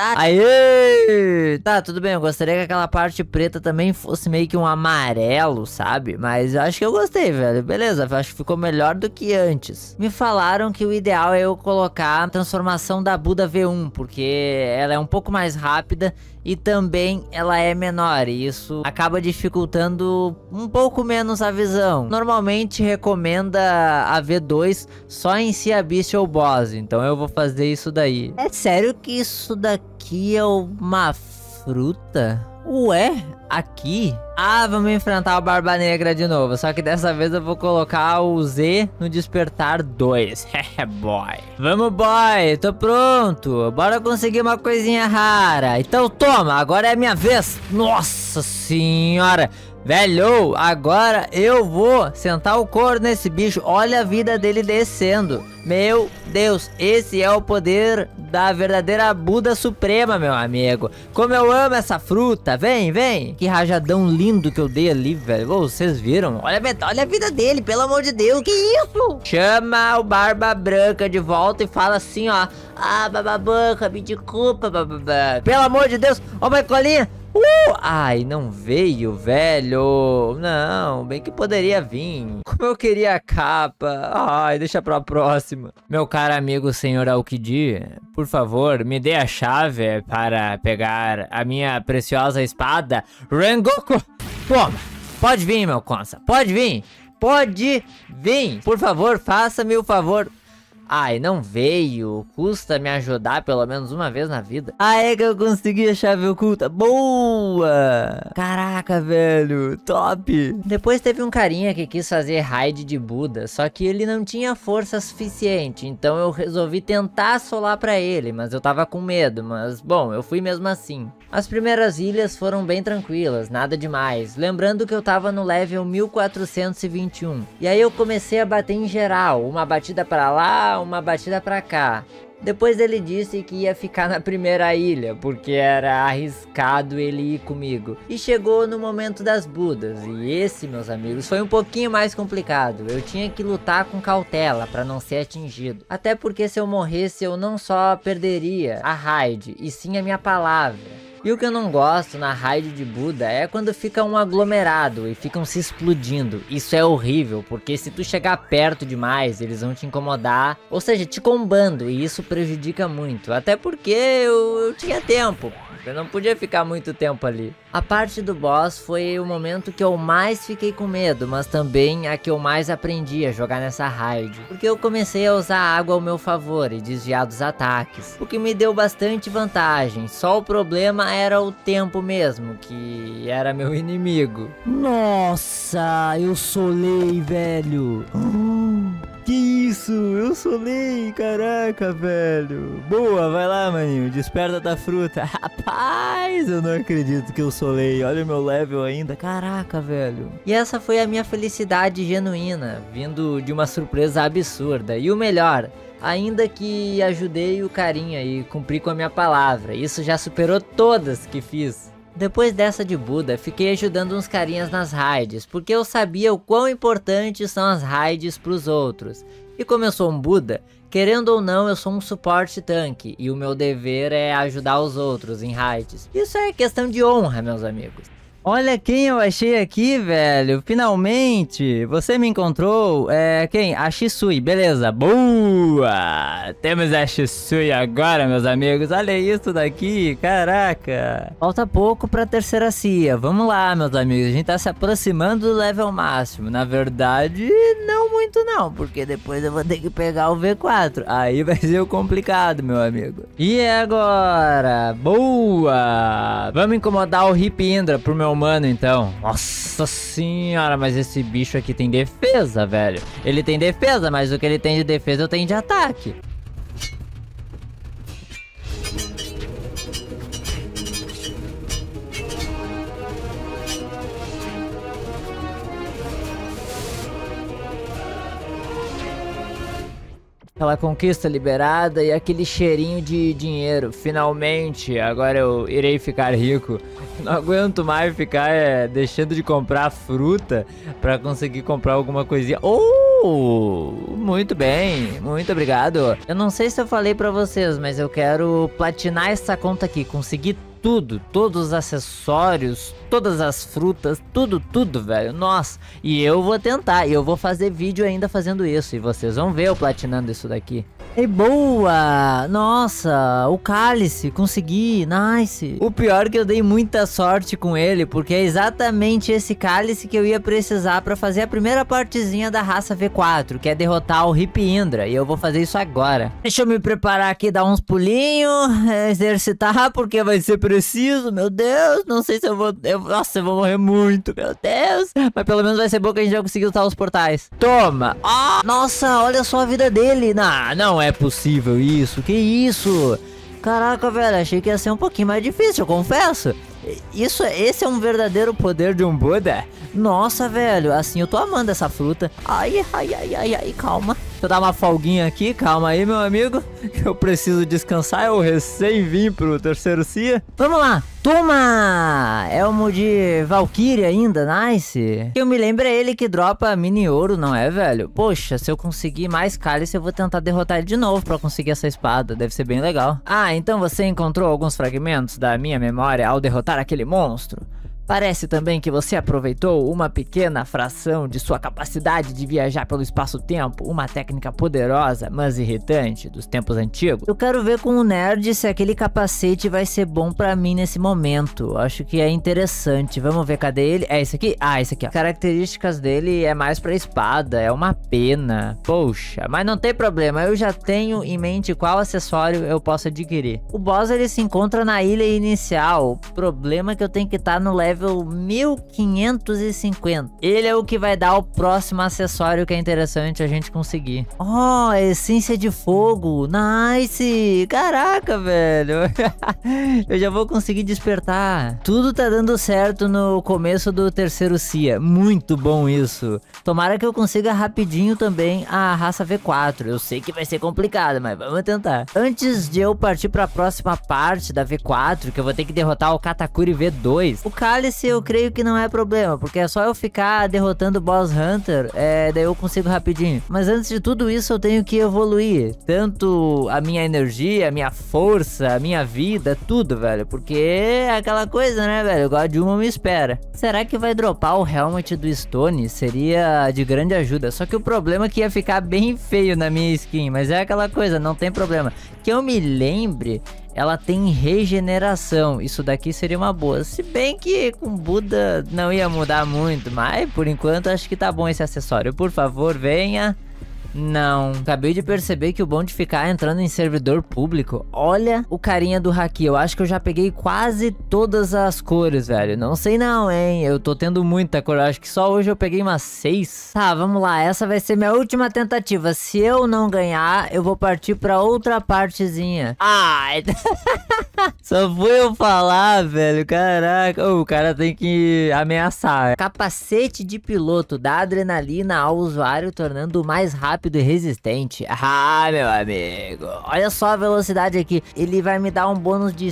Aê! Tá, tudo bem. Eu gostaria que aquela parte preta também fosse meio que um amarelo, sabe? Mas eu acho que eu gostei, velho. Beleza, acho que ficou melhor do que antes. Me falaram que o ideal é eu colocar a transformação da Buda V1, porque ela é um pouco mais rápida e também ela é menor, e isso acaba dificultando um pouco menos a visão. Normalmente recomenda a V2 só em Sea Beast ou Boss, então eu vou fazer isso daí. É sério que isso daqui é uma fruta? Ué, aqui? Ah, vamos enfrentar o Barba Negra de novo, só que dessa vez eu vou colocar o Z no Despertar 2. Boy. Vamos, boy, tô pronto. Bora conseguir uma coisinha rara. Então toma, agora é minha vez. Nossa senhora. Velho, agora eu vou sentar o couro nesse bicho. Olha a vida dele descendo. Meu Deus, esse é o poder da verdadeira Buda Suprema, meu amigo. Como eu amo essa fruta. Vem, vem. Que rajadão lindo que eu dei ali, velho. Oh, vocês viram? Olha a vida dele, pelo amor de Deus. Que isso? Chama o Barba Branca de volta e fala assim, ó. Ah, Barba Branca, me desculpa, bababá. Pelo amor de Deus. Ó, minha colinha. Ai, não veio, velho. Não, bem que poderia vir. Como eu queria a capa. Ai, deixa pra próxima. Meu caro amigo senhor Aokiji, por favor, me dê a chave para pegar a minha preciosa espada Rengoku. Toma, pode vir, meu Consa. Pode vir. Pode vir. Por favor, faça-me o favor. Ai, não veio. Custa me ajudar pelo menos uma vez na vida. Ah, é que eu consegui a chave oculta. Boa! Caraca, velho. Top! Depois teve um carinha que quis fazer raid de Buda, só que ele não tinha força suficiente. Então eu resolvi tentar solar pra ele, mas eu tava com medo. Mas, bom, eu fui mesmo assim. As primeiras ilhas foram bem tranquilas, nada demais. Lembrando que eu tava no level 1421. E aí eu comecei a bater em geral. Uma batida pra lá, uma batida pra cá. Depois ele disse que ia ficar na primeira ilha, porque era arriscado ele ir comigo. E chegou no momento das Budas, e esse, meus amigos, foi um pouquinho mais complicado. Eu tinha que lutar com cautela para não ser atingido. Até porque se eu morresse eu não só perderia a raid, e sim a minha palavra. E o que eu não gosto na raid de Buda é quando fica um aglomerado e ficam se explodindo. Isso é horrível, porque se tu chegar perto demais, eles vão te incomodar. Ou seja, te combando, e isso prejudica muito. Até porque eu tinha tempo. Eu não podia ficar muito tempo ali. A parte do boss foi o momento que eu mais fiquei com medo, mas também a que eu mais aprendi a jogar nessa raid. Porque eu comecei a usar a água ao meu favor e desviar dos ataques, o que me deu bastante vantagem. Só o problema era o tempo mesmo, que era meu inimigo. Nossa, eu solei, velho. Que isso? Eu solei, caraca, velho. Boa, vai lá, maninho, desperta da fruta. Rapaz, eu não acredito que eu solei. Olha o meu level ainda, caraca, velho. E essa foi a minha felicidade genuína, vindo de uma surpresa absurda. E o melhor, ainda que ajudei o carinha e cumpri com a minha palavra. Isso já superou todas que fiz. Depois dessa de Buda, fiquei ajudando uns carinhas nas raids, porque eu sabia o quão importantes são as raids pros outros. E como eu sou um Buda, querendo ou não, eu sou um suporte tanque, e o meu dever é ajudar os outros em raids. Isso é questão de honra, meus amigos. Olha quem eu achei aqui, velho. Finalmente, você me encontrou. Quem? A Shisui, beleza. Boa! Temos a Shisui agora, meus amigos. Olha isso daqui, caraca. Falta pouco pra terceira CIA. Vamos lá, meus amigos. A gente tá se aproximando do level máximo. Na verdade, não muito não, porque depois eu vou ter que pegar o V4. Aí vai ser o complicado, meu amigo. E agora? Boa! Vamos incomodar o Hip Indra pro meu mano, então. Nossa senhora, mas esse bicho aqui tem defesa, velho. Ele tem defesa, mas o que ele tem de defesa eu tenho de ataque. Aquela conquista liberada e aquele cheirinho de dinheiro. Finalmente, agora eu irei ficar rico. Não aguento mais ficar deixando de comprar fruta pra conseguir comprar alguma coisinha. Oh! Muito bem, muito obrigado. Eu não sei se eu falei pra vocês, mas eu quero platinar essa conta aqui, conseguir tudo, todos os acessórios, todas as frutas, tudo, velho. Nossa, e eu vou tentar, e eu vou fazer vídeo ainda fazendo isso, e vocês vão ver eu platinando isso daqui. E boa! Nossa, o cálice, consegui, nice. O pior é que eu dei muita sorte com ele, porque é exatamente esse cálice que eu ia precisar pra fazer a primeira partezinha da raça V4, que é derrotar o Rip Indra, e eu vou fazer isso agora. Deixa eu me preparar aqui, dar uns pulinhos, exercitar, porque vai ser preciso, meu Deus, não sei se eu vou... nossa, eu vou morrer muito, meu Deus. Mas pelo menos vai ser bom que a gente já conseguiu usar os portais. Toma! Ah, nossa, olha só a vida dele. Não é possível isso, que isso? Caraca, velho, achei que ia ser um pouquinho mais difícil, eu confesso. Esse é um verdadeiro poder de um Buda? Nossa, velho, assim eu tô amando essa fruta. Ai, calma. Deixa eu dar uma folguinha aqui, calma aí, meu amigo. Eu preciso descansar, eu recém vim pro terceiro Cia. Vamos lá, toma! Elmo de Valkyria ainda, nice. Que eu me lembro é ele que dropa mini ouro, não é, velho? Poxa, se eu conseguir mais cálice, eu vou tentar derrotar ele de novo pra conseguir essa espada, deve ser bem legal. Ah, então você encontrou alguns fragmentos da minha memória ao derrotar aquele monstro? Parece também que você aproveitou uma pequena fração de sua capacidade de viajar pelo espaço-tempo, uma técnica poderosa, mas irritante, dos tempos antigos. Eu quero ver com o nerd se aquele capacete vai ser bom pra mim nesse momento. Acho que é interessante. Vamos ver, cadê ele? É esse aqui? Ah, esse aqui, ó. Características dele é mais pra espada, é uma pena. Poxa, mas não tem problema, eu já tenho em mente qual acessório eu posso adquirir. O boss, ele se encontra na ilha inicial. O problema é que eu tenho que estar no level 1550. Ele é o que vai dar o próximo acessório que é interessante a gente conseguir. Oh, essência de fogo. Nice. Caraca, velho. Eu já vou conseguir despertar. Tudo tá dando certo no começo do terceiro Cia. Muito bom isso. Tomara que eu consiga rapidinho também a raça V4. Eu sei que vai ser complicado, mas vamos tentar. Antes de eu partir para a próxima parte da V4, que eu vou ter que derrotar o Katakuri V2, o cálice eu creio que não é problema, porque é só eu ficar derrotando o Boss Hunter, daí eu consigo rapidinho. Mas antes de tudo isso eu tenho que evoluir, tanto a minha energia, a minha força, a minha vida, tudo, velho, porque é aquela coisa, né, velho, o God Human me espera. Será que vai dropar o Helmet do Stone? Seria de grande ajuda, só que o problema é que ia ficar bem feio na minha skin, mas é aquela coisa, não tem problema. Que eu me lembre, ela tem regeneração, isso daqui seria uma boa. Se bem que com Buda não ia mudar muito, mas por enquanto acho que tá bom esse acessório. Por favor, venha. Não, acabei de perceber que o bom de ficar entrando em servidor público, olha o carinha do Haki, eu acho que eu já peguei quase todas as cores, velho, não sei não, hein, eu tô tendo muita cor, eu acho que só hoje eu peguei umas 6. Tá, vamos lá, essa vai ser minha última tentativa, se eu não ganhar, eu vou partir pra outra partezinha. Ai, só foi eu falar, velho, caraca, o cara tem que ameaçar. Capacete de piloto dá adrenalina ao usuário, tornando mais rápido e resistente. Ah, meu amigo, olha só a velocidade aqui. Ele vai me dar um bônus de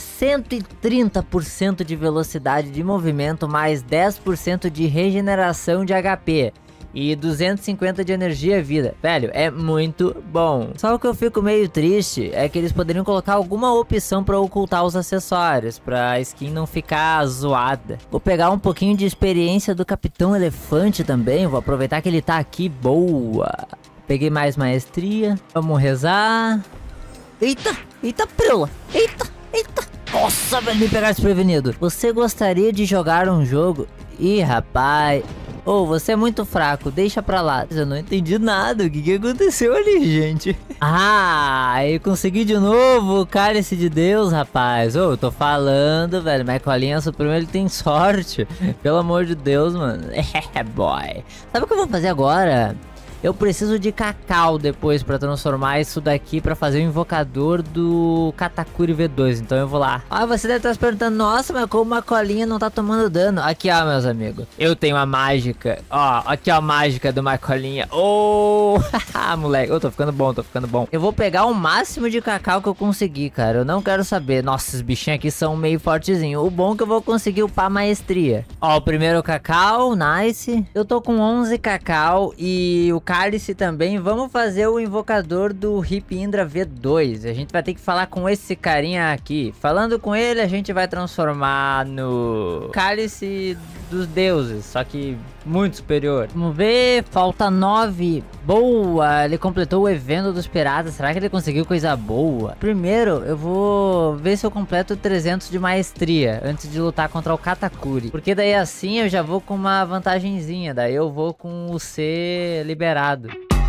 130% de velocidade de movimento, mais 10% de regeneração de HP e 250 de energia vida. Velho, é muito bom. Só o que eu fico meio triste é que eles poderiam colocar alguma opção pra ocultar os acessórios, pra skin não ficar zoada. Vou pegar um pouquinho de experiência do Capitão Elefante também. Vou aproveitar que ele tá aqui. Boa. Peguei mais maestria. Vamos rezar. Eita, eita, preula. Eita. Nossa, vai me pegar desprevenido. Você gostaria de jogar um jogo? Ih, rapaz. Ô, você é muito fraco, deixa pra lá. Eu não entendi nada, o que aconteceu ali, gente? Ah, eu consegui de novo o cálice de Deus, rapaz. Ô, eu tô falando, velho, mas Colinha Supremo, ele tem sorte. Pelo amor de Deus, mano. É, boy. Sabe o que eu vou fazer agora? Eu preciso de cacau depois pra transformar isso daqui pra fazer o invocador do Katakuri V2. Então eu vou lá. Ah, você deve estar se perguntando, nossa, mas como uma colinha não tá tomando dano? Aqui, ó, meus amigos. Eu tenho a mágica. Ó, aqui, ó, a mágica de uma colinha. Oh, moleque. Eu tô ficando bom, Eu vou pegar o máximo de cacau que eu conseguir, cara. Eu não quero saber. Nossa, esses bichinhos aqui são meio fortezinhos. O bom é que eu vou conseguir upar maestria. Ó, o primeiro cacau, nice. Eu tô com 11 cacau e o cálice também. Vamos fazer o invocador do Hip Indra V2. A gente vai ter que falar com esse carinha aqui. Falando com ele, a gente vai transformar no cálice dos deuses, só que muito superior. Vamos ver, falta 9. Boa, ele completou o evento dos piratas. Será que ele conseguiu coisa boa? Primeiro, eu vou ver se eu completo 300 de maestria antes de lutar contra o Katakuri, porque daí assim eu já vou com uma vantagenzinha. Daí eu vou com o C liberado.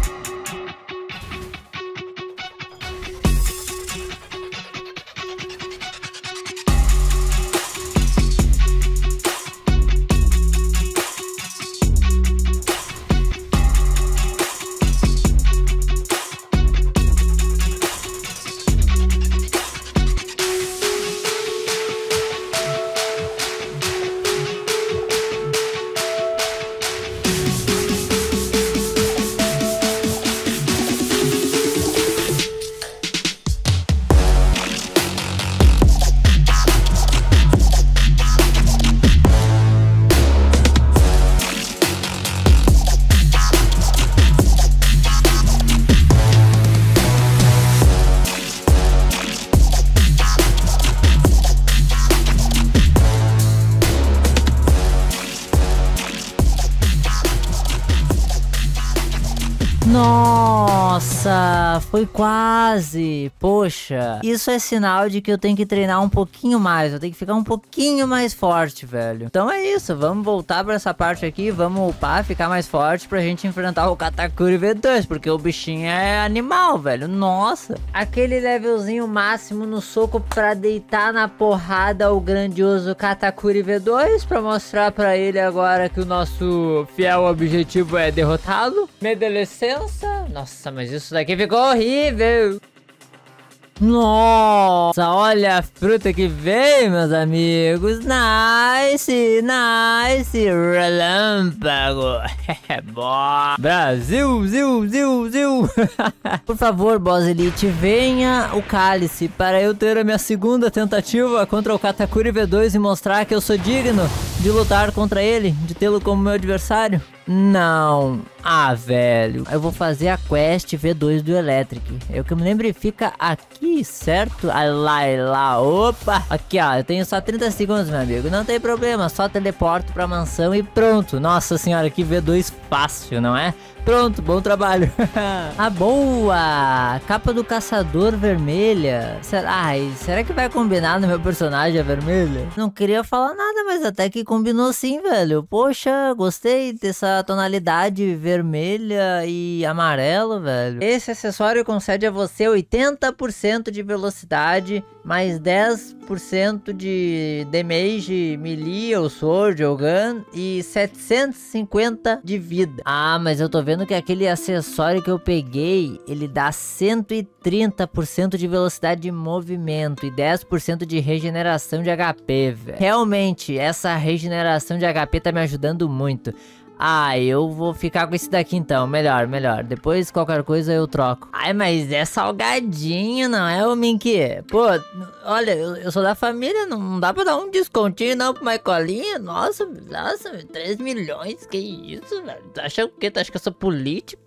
Nossa, foi quase. Poxa, isso é sinal de que eu tenho que treinar um pouquinho mais. Eu tenho que ficar um pouquinho mais forte, velho. Então é isso, vamos voltar pra essa parte aqui. Vamos upar, ficar mais forte pra gente enfrentar o Katakuri V2, porque o bichinho é animal, velho. Nossa, aquele levelzinho máximo no soco pra deitar na porrada o grandioso Katakuri V2, pra mostrar pra ele agora que o nosso fiel objetivo é derrotá-lo. Me dê licença. Nossa, mas isso daqui ficou horrível. Nossa, olha a fruta que veio, meus amigos. Nice, nice. Relâmpago. Boa. Brasil, ziu, ziu, ziu. Por favor, Boss Elite, venha o cálice para eu ter a minha segunda tentativa contra o Katakuri V2 e mostrar que eu sou digno de lutar contra ele, de tê-lo como meu adversário. Não. Ah, velho. Eu vou fazer a quest V2 do Electric. É o que eu me lembro, fica aqui, certo? Ah, lá. Opa. Aqui, ó. Eu tenho só 30 segundos, meu amigo. Não tem problema. Só teleporto pra mansão e pronto. Nossa senhora, que V2 fácil, não é? Pronto, bom trabalho. Ah, boa. Capa do caçador vermelha. Será que vai combinar no meu personagem a vermelha? Não queria falar nada, mas até que combinou sim, velho. Poxa, gostei dessa tonalidade vermelha e amarelo, velho. Esse acessório concede a você 80% de velocidade, mais 10% de damage, melee ou sword ou gun e 750 de vida. Ah, mas eu tô vendo que aquele acessório que eu peguei, ele dá 130% de velocidade de movimento e 10% de regeneração de HP, velho. Realmente, essa regeneração de HP tá me ajudando muito. Ah, eu vou ficar com esse daqui então, melhor. Depois qualquer coisa eu troco. Ai, mas é salgadinho, não é, ô Minky? Pô, olha, eu sou da família, não dá pra dar um descontinho não pro Maicolinha? Nossa, 3 milhões, que isso, velho? Tu acha o quê? Tu acha que eu sou político?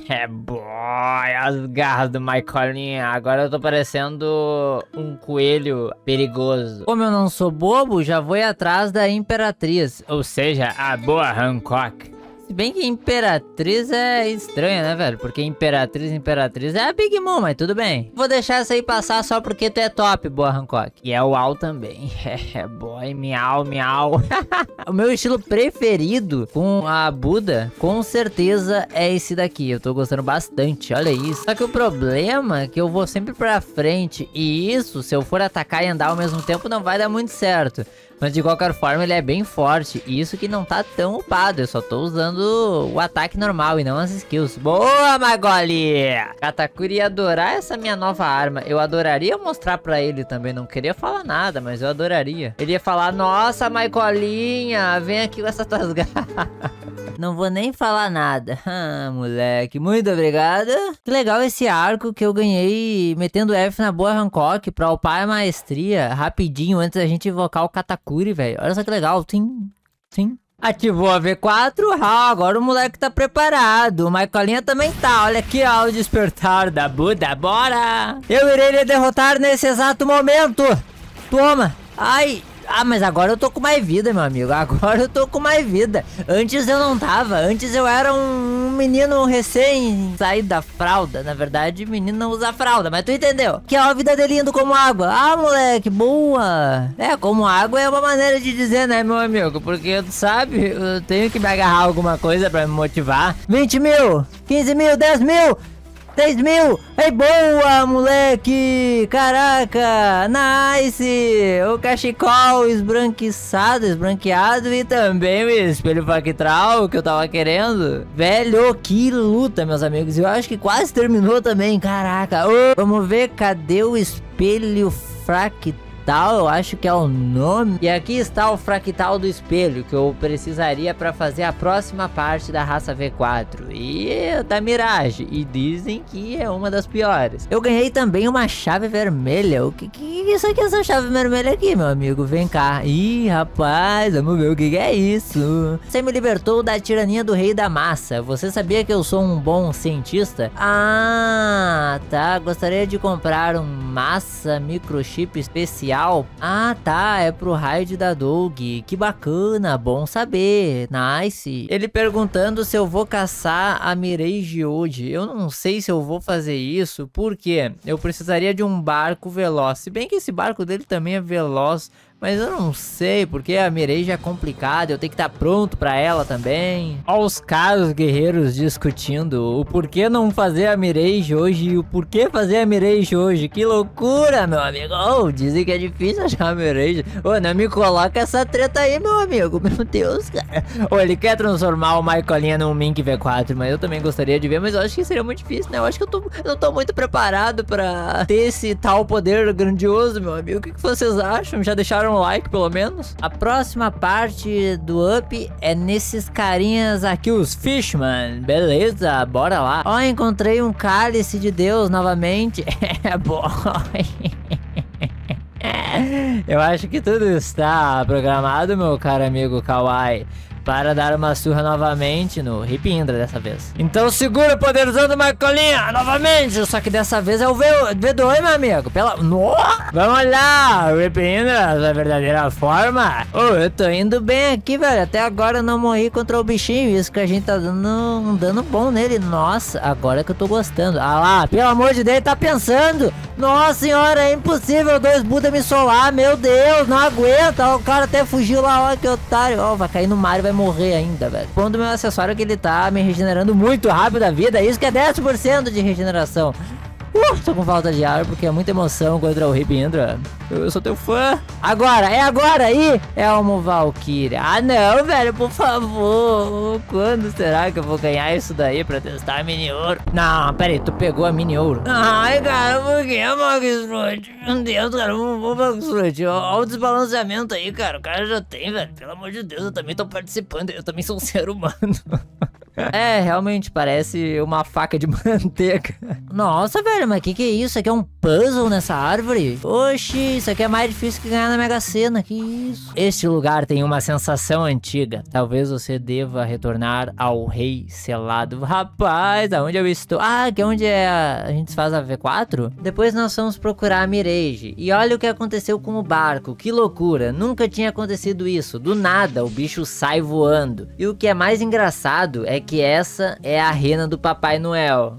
Boy, as garras do Maicolinha. Agora eu tô parecendo um coelho perigoso. Como eu não sou bobo, já vou ir atrás da Imperatriz, ou seja, a boa Hancock. Se bem que Imperatriz é estranha, né, velho? Porque Imperatriz é a Big Mom, mas tudo bem. Vou deixar essa aí passar só porque tu é top, boa Hancock. E é o Al também. Boy, miau. O meu estilo preferido com a Buda, com certeza, é esse daqui. Eu tô gostando bastante, olha isso. Só que o problema é que eu vou sempre pra frente. E isso, se eu for atacar e andar ao mesmo tempo, não vai dar muito certo. Mas de qualquer forma ele é bem forte. E isso que não tá tão upado. Eu só tô usando o ataque normal e não as skills. Boa, Magoli! Katakuri ia adorar essa minha nova arma. Eu adoraria mostrar pra ele também. Não queria falar nada, mas eu adoraria. Ele ia falar, nossa, Maicolinha, vem aqui com essas tuas garras. Não vou nem falar nada. Ah, moleque, muito obrigada. Que legal esse arco que eu ganhei metendo F na boa Hancock pra upar a maestria rapidinho antes da gente invocar o Katakuri, velho. Olha só que legal. Tim. Ativou a V4, agora o moleque tá preparado. O Michaelinha também tá, olha aqui, ó, o despertar da Buda, bora! Eu irei lhe derrotar nesse exato momento. Toma, ai... Ah, mas agora eu tô com mais vida, meu amigo. Agora eu tô com mais vida. Antes eu não tava. Antes eu era um menino recém saído da fralda. Na verdade, menino não usa fralda, mas tu entendeu. Que é a vida dele indo como água. Ah, moleque, boa. É, como água é uma maneira de dizer, né, meu amigo? Porque, tu sabe, eu tenho que me agarrar a alguma coisa pra me motivar. 20 mil, 15 mil, 10 mil. 6 mil! Ei, boa, moleque! Caraca! Nice! O cachecol esbranqueado e também o espelho fractal que eu tava querendo. Velho, que luta, meus amigos. Eu acho que quase terminou também, caraca. Vamos ver, cadê o espelho fractal? Eu acho que é o nome. E aqui está o fractal do espelho que eu precisaria para fazer a próxima parte da raça V4 e da Mirage, e dizem que é uma das piores. Eu ganhei também uma chave vermelha. O que isso aqui é essa chave vermelha aqui, meu amigo? Vem cá. Ih, rapaz, vamos ver o que é isso. Você me libertou da tirania do rei da massa. Você sabia que eu sou um bom cientista? Ah, tá. Gostaria de comprar um massa microchip especial. Ah, tá, é pro raid da Doug. Que bacana, bom saber. Nice. Ele perguntando se eu vou caçar a Mirage hoje. Eu não sei se eu vou fazer isso, porque eu precisaria de um barco veloz. Se bem que esse barco dele também é veloz, mas eu não sei, porque a Mirage é complicada, eu tenho que estar pronto pra ela também. Olha os caros guerreiros discutindo o porquê não fazer a Mirage hoje e o porquê fazer a Mirage hoje. Que loucura, meu amigo. Oh, dizem que é difícil achar a Mirage. Oh, não me coloca essa treta aí, meu amigo. Meu Deus, cara. Oh, ele quer transformar o Michaelinha num Mink V4, mas eu também gostaria de ver, mas eu acho que seria muito difícil, né? Eu acho que eu não tô muito preparado pra ter esse tal poder grandioso, meu amigo. O que vocês acham? Já deixaram um like, pelo menos? A próxima parte do up é nesses carinhas aqui, os Fishman. Beleza, bora lá. Ó, encontrei um cálice de Deus novamente. É bom. Eu acho que tudo está programado, meu caro amigo Kawaii, para dar uma surra novamente no Ripindra dessa vez. Então segura o poderzão do Michaelinha novamente. Só que dessa vez é o V2, meu amigo. Vamos lá, Ripindra, sua verdadeira forma. Eu tô indo bem aqui, velho. Até agora eu não morri contra o bichinho. Isso que a gente tá dando um dano bom nele. Nossa, agora que eu tô gostando. Ah lá, pelo amor de Deus, tá pensando. Nossa senhora, é impossível 2 Buda me solar. Meu Deus, não aguenta. O cara até fugiu lá, ó, que otário. Ó, vai cair no mar e vai morrer ainda, velho. Quando meu acessório que ele tá me regenerando muito rápido a vida, isso que é 10% de regeneração. Tô com falta de ar porque é muita emoção contra o Ripindra. Eu sou teu fã. Agora aí, Elmo Valkyria. Ah não, velho, por favor. Quando será que eu vou ganhar isso daí pra testar a mini ouro? Não, pera aí, tu pegou a mini ouro. Ai, cara, por que, Max Fruit? Meu Deus, cara, Max Fruit. Olha o desbalanceamento aí, cara. O cara já tem, velho. Pelo amor de Deus, eu também tô participando. Eu também sou um ser humano. É, realmente parece uma faca de manteiga. Nossa, velho, mas que é isso? Isso aqui é um puzzle nessa árvore? Oxi, isso aqui é mais difícil que ganhar na Mega Sena, que isso? Este lugar tem uma sensação antiga. Talvez você deva retornar ao Rei Selado. Rapaz, aonde eu estou? Ah, que é onde a gente faz a V4? Depois nós vamos procurar a Mirage. E olha o que aconteceu com o barco, que loucura. Nunca tinha acontecido isso. Do nada, o bicho sai voando. E o que é mais engraçado é que essa é a rena do Papai Noel.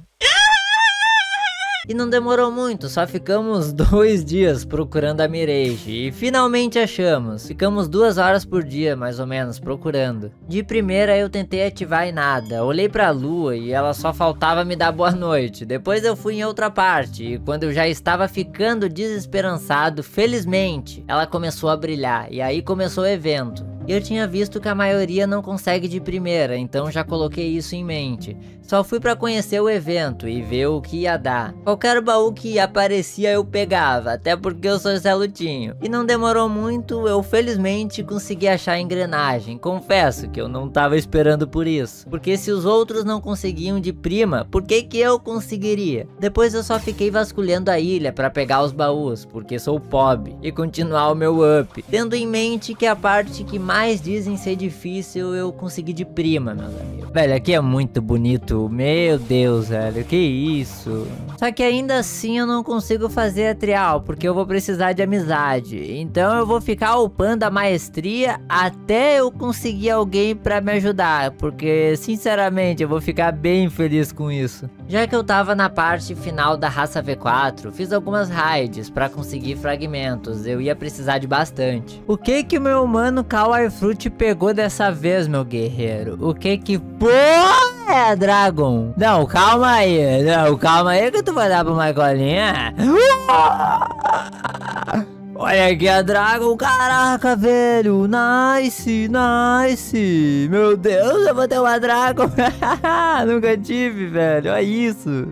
E não demorou muito, só ficamos 2 dias procurando a Mirage e finalmente achamos. Ficamos 2 horas por dia, mais ou menos, procurando. De primeira eu tentei ativar e nada, olhei pra lua e ela só faltava me dar boa noite. Depois eu fui em outra parte e quando eu já estava ficando desesperançado, felizmente, ela começou a brilhar e aí começou o evento. Eu tinha visto que a maioria não consegue de primeira, então já coloquei isso em mente. Só fui pra conhecer o evento e ver o que ia dar. Qualquer baú que aparecia eu pegava, até porque eu sou Zé Lutinho. E não demorou muito, eu felizmente consegui achar a engrenagem. Confesso que eu não tava esperando por isso. Porque se os outros não conseguiam de prima, por que eu conseguiria? Depois eu só fiquei vasculhando a ilha pra pegar os baús, porque sou pobre, e continuar o meu up. Tendo em mente que a parte que mais mais dizem ser difícil eu conseguir de prima, meus amigos. Velho, aqui é muito bonito. Meu Deus, velho, que isso. Só que ainda assim eu não consigo fazer a trial, porque eu vou precisar de amizade. Então eu vou ficar upando a maestria até eu conseguir alguém pra me ajudar, porque sinceramente eu vou ficar bem feliz com isso. Já que eu tava na parte final da raça V4, fiz algumas raids pra conseguir fragmentos, eu ia precisar de bastante. O que que o meu mano Kawaii Fruit pegou dessa vez, meu guerreiro? O que que porra é, Dragon? Não, calma aí, não, calma aí que tu vai dar pra Michaelinha. Olha aqui a Dragon, caraca, velho, nice, nice. Meu Deus, eu vou ter uma Dragon. Nunca tive, velho, olha isso.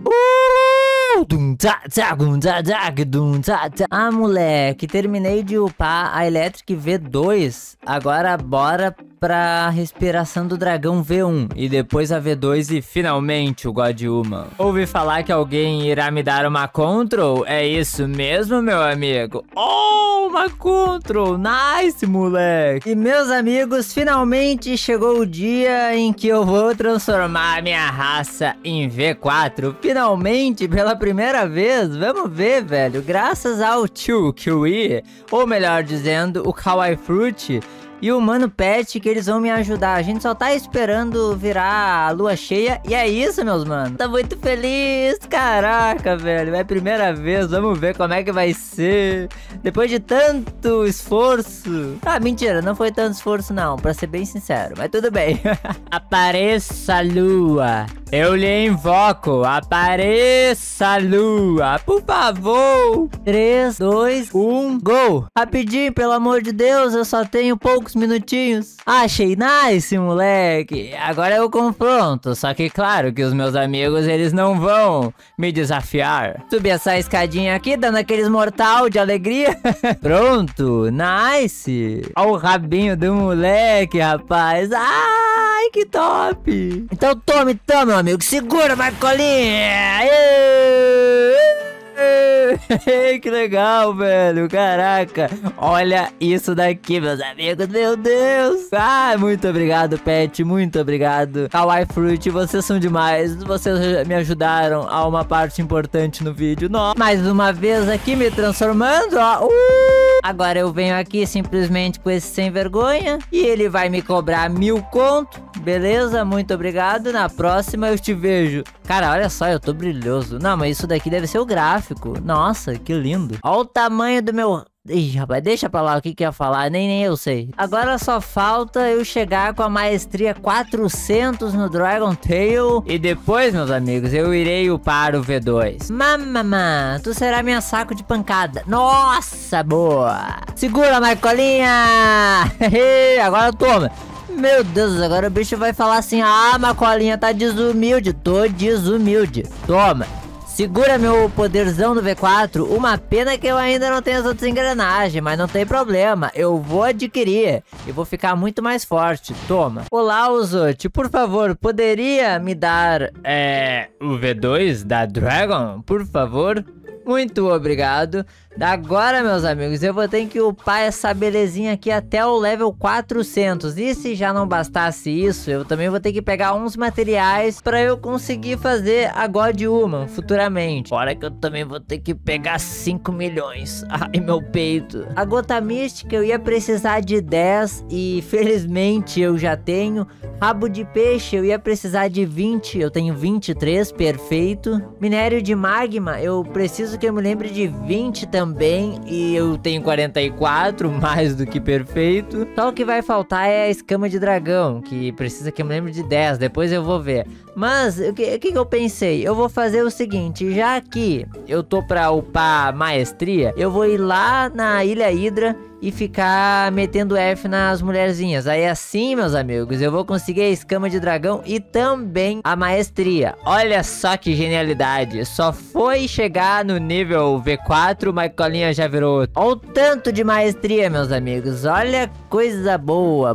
Ah, moleque, terminei de upar a Electric V2. Agora bora pra respiração do dragão V1 e depois a V2 e finalmente o God Human. Ouvi falar que alguém irá me dar uma control? É isso mesmo, meu amigo? Oh, uma control! Nice, moleque! E meus amigos, finalmente chegou o dia em que eu vou transformar a minha raça em V4. Finalmente, pela primeira vez, vamos ver, velho. Graças ao tio Kiwi, ou melhor dizendo, o Kawaii Fruit e o Mano Pet, que eles vão me ajudar. A gente só tá esperando virar a lua cheia. E é isso, meus manos. Tá muito feliz. Caraca, velho. É a primeira vez. Vamos ver como é que vai ser. Depois de tanto esforço. Ah, mentira. Não foi tanto esforço, não. Pra ser bem sincero. Mas tudo bem. Apareça, lua. Eu lhe invoco. Apareça, lua. Por favor. 3, 2, 1, go. Rapidinho, pelo amor de Deus. Eu só tenho poucos minutinhos. Achei nice, moleque. Agora eu confronto. Só que claro que os meus amigos, eles não vão me desafiar. Subi essa escadinha aqui, dando aqueles mortal de alegria. Pronto, nice. Olha o rabinho do moleque, rapaz. Ai, que top. Então tome, meu amigo. Segura, Marcolinha. Que legal, velho. Caraca. Olha isso daqui, meus amigos. Meu Deus. Ah, muito obrigado, Pet. Muito obrigado. Kawaii Fruit, vocês são demais. Vocês me ajudaram a uma parte importante no vídeo. Nossa. Mais uma vez aqui me transformando, ó. Agora eu venho aqui simplesmente com esse sem vergonha e ele vai me cobrar 1000 conto. Beleza? Muito obrigado. Na próxima eu te vejo. Cara, olha só, eu tô brilhoso. Não, mas isso daqui deve ser o gráfico. Nossa, que lindo. Olha o tamanho do meu... Ih, rapaz, deixa pra lá o que ia falar, nem eu sei. Agora só falta eu chegar com a maestria 400 no Dragon Tail. E depois, meus amigos, eu irei upar o V2. Mamamã, tu será minha saco de pancada. Nossa, boa. Segura, Marcolinha. Agora toma. Meu Deus, agora o bicho vai falar assim: ah, Marcolinha tá desumilde. Tô desumilde. Toma. Segura meu poderzão do V4. Uma pena que eu ainda não tenho as outras engrenagens, mas não tem problema. Eu vou adquirir e vou ficar muito mais forte. Toma. Olá, Uzote. Por favor, poderia me dar o V2 da Dragon? Por favor. Muito obrigado. Agora, meus amigos, eu vou ter que upar essa belezinha aqui até o level 400. E se já não bastasse isso, eu também vou ter que pegar uns materiais pra eu conseguir fazer a God Human futuramente. Fora que eu também vou ter que pegar 5 milhões. Ai, meu peito. A gota mística eu ia precisar de 10 e felizmente eu já tenho. Rabo de peixe eu ia precisar de 20, eu tenho 23, perfeito. Minério de magma eu preciso que eu me lembre de 20 também, e eu tenho 44, mais do que perfeito. Só o que vai faltar é a escama de dragão, que precisa que eu me lembre de 10, depois eu vou ver. Mas, o que eu pensei? Eu vou fazer o seguinte, já que eu tô pra upar maestria, eu vou ir lá na Ilha Hydra e ficar metendo F nas mulherzinhas. Aí assim, meus amigos, eu vou conseguir a escama de dragão e também a maestria. Olha só que genialidade. Só foi chegar no nível V4, Marcolinha já virou. Olha o tanto de maestria, meus amigos. Olha coisa boa,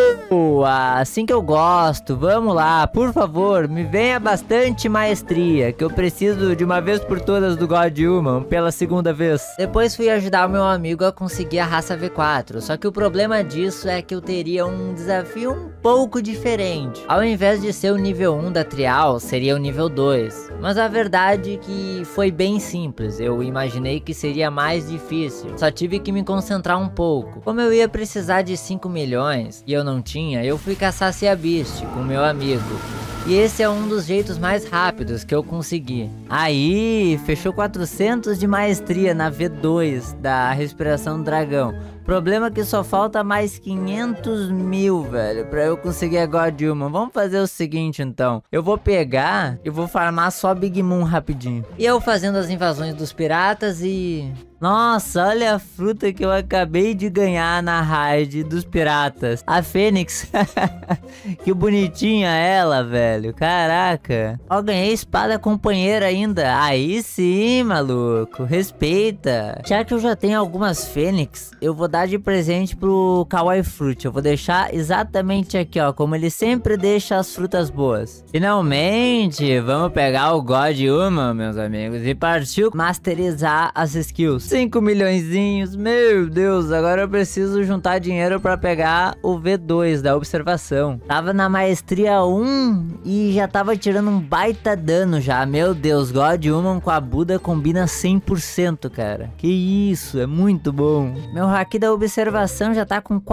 boa. Assim que eu gosto. Vamos lá, por favor, me venha bastante maestria, que eu preciso de uma vez por todas do God Human, pela segunda vez. Depois fui ajudar o meu amigo a conseguir a raça essa V4, só que o problema disso é que eu teria um desafio um pouco diferente. Ao invés de ser o nível 1 da trial, seria o nível 2. Mas a verdade é que foi bem simples, eu imaginei que seria mais difícil, só tive que me concentrar um pouco. Como eu ia precisar de 5 milhões e eu não tinha, eu fui caçar Sea Beast com meu amigo. E esse é um dos jeitos mais rápidos que eu consegui. Aí, fechou 400 de maestria na V2 da respiração do dragão. Problema que só falta mais 500 mil, velho, pra eu conseguir a God Human. Vamos fazer o seguinte, então. Eu vou pegar e vou farmar só Big Moon rapidinho. E eu fazendo as invasões dos piratas e... Nossa, olha a fruta que eu acabei de ganhar na raid dos piratas. A Fênix. Que bonitinha ela, velho. Caraca. Ó, ganhei espada companheira ainda. Aí sim, maluco. Respeita. Já que eu já tenho algumas Fênix, eu vou dar de presente pro Kawaii Fruit. Eu vou deixar exatamente aqui, ó. Como ele sempre deixa as frutas boas. Finalmente, vamos pegar o God Human, meus amigos. E partiu masterizar as skills. 5 milhõezinhos, meu Deus, agora eu preciso juntar dinheiro pra pegar o V2 da observação. Tava na maestria 1 e já tava tirando um baita dano já, meu Deus, God Human com a Buda combina 100%, cara. Que isso, é muito bom. Meu haki da observação já tá com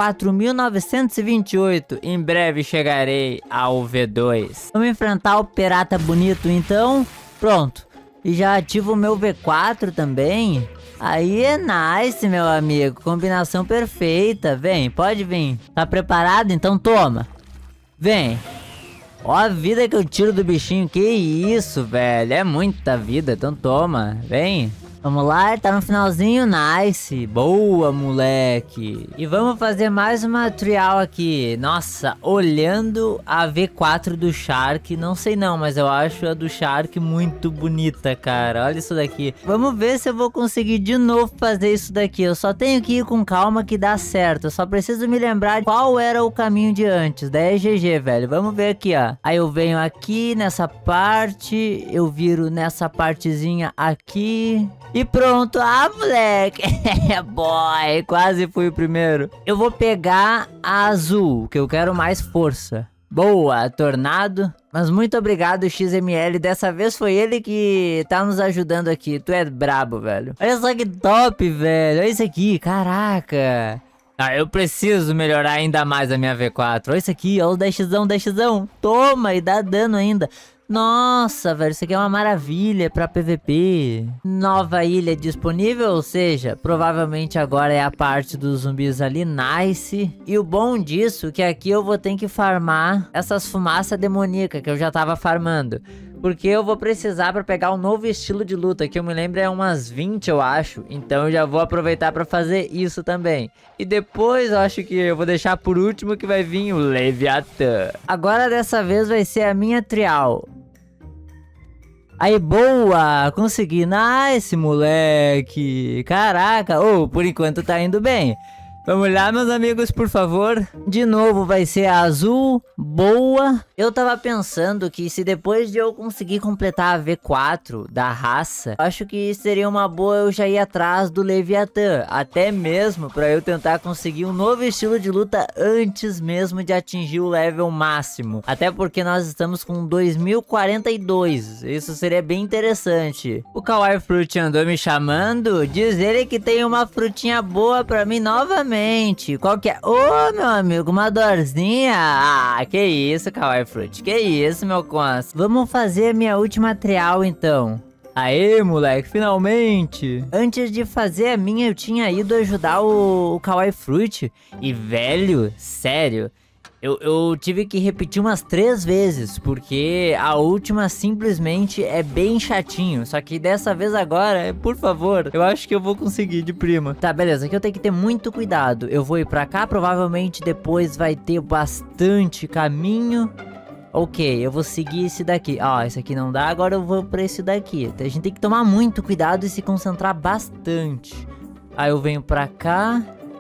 4.928, em breve chegarei ao V2. Vamos enfrentar o pirata bonito então, pronto. E já ativo o meu V4 também. Aí é nice, meu amigo. Combinação perfeita. Vem, pode vir. Tá preparado? Então toma. Vem. Ó a vida que eu tiro do bichinho. Que isso, velho. É muita vida. Então toma. Vem. Vamos lá, tá no finalzinho, nice, boa moleque. E vamos fazer mais uma trial aqui. Nossa, olhando a V4 do Shark, não sei não, mas eu acho a do Shark muito bonita, cara. Olha isso daqui. Vamos ver se eu vou conseguir de novo fazer isso daqui. Eu só tenho que ir com calma que dá certo. Eu só preciso me lembrar qual era o caminho de antes. Daí é GG, velho. Vamos ver aqui, ó. Aí eu venho aqui nessa parte, eu viro nessa partezinha aqui. E pronto, ah moleque, boy, quase fui o primeiro. Eu vou pegar a azul, que eu quero mais força. Boa, tornado. Mas muito obrigado, XML, dessa vez foi ele que tá nos ajudando aqui. Tu é brabo, velho. Olha só que top, velho, olha isso aqui, caraca. Ah, eu preciso melhorar ainda mais a minha V4. Olha isso aqui, olha o dashzão, dashzão. Toma, e dá dano ainda. Nossa, velho, isso aqui é uma maravilha pra PVP. Nova ilha disponível, ou seja, provavelmente agora é a parte dos zumbis ali, nice. E o bom disso é que aqui eu vou ter que farmar essas fumaças demoníacas que eu já tava farmando. Porque eu vou precisar pra pegar um novo estilo de luta, que eu me lembro é umas 20, eu acho. Então eu já vou aproveitar pra fazer isso também. E depois eu acho que eu vou deixar por último que vai vir o Leviatã. Agora dessa vez vai ser a minha trial. Aí, boa! Consegui! Nice, moleque! Caraca! Oh, por enquanto tá indo bem. Vamos lá, meus amigos, por favor. De novo vai ser a azul. Boa. Eu tava pensando que se depois de eu conseguir completar a V4 da raça, acho que seria uma boa eu já ir atrás do Leviatã. Até mesmo pra eu tentar conseguir um novo estilo de luta antes mesmo de atingir o level máximo. Até porque nós estamos com 2042. Isso seria bem interessante. O Kawaii Fruit andou me chamando. Diz ele que tem uma frutinha boa pra mim novamente. Qual que é? Ô, meu amigo, uma dorzinha? Ah, que isso, Kawaii Fruit. Que isso, meu cons. Vamos fazer a minha última trial, então. Aê, moleque, finalmente. Antes de fazer a minha, eu tinha ido ajudar o Kawaii Fruit. E, velho, sério... Eu tive que repetir umas 3 vezes, porque a última simplesmente é bem chatinho. Só que dessa vez agora, por favor, eu acho que eu vou conseguir de prima. Tá, beleza, aqui eu tenho que ter muito cuidado. Eu vou ir pra cá, provavelmente depois vai ter bastante caminho. Ok, eu vou seguir esse daqui. Ó, esse aqui não dá, agora eu vou pra esse daqui. A gente tem que tomar muito cuidado e se concentrar bastante. Aí eu venho pra cá.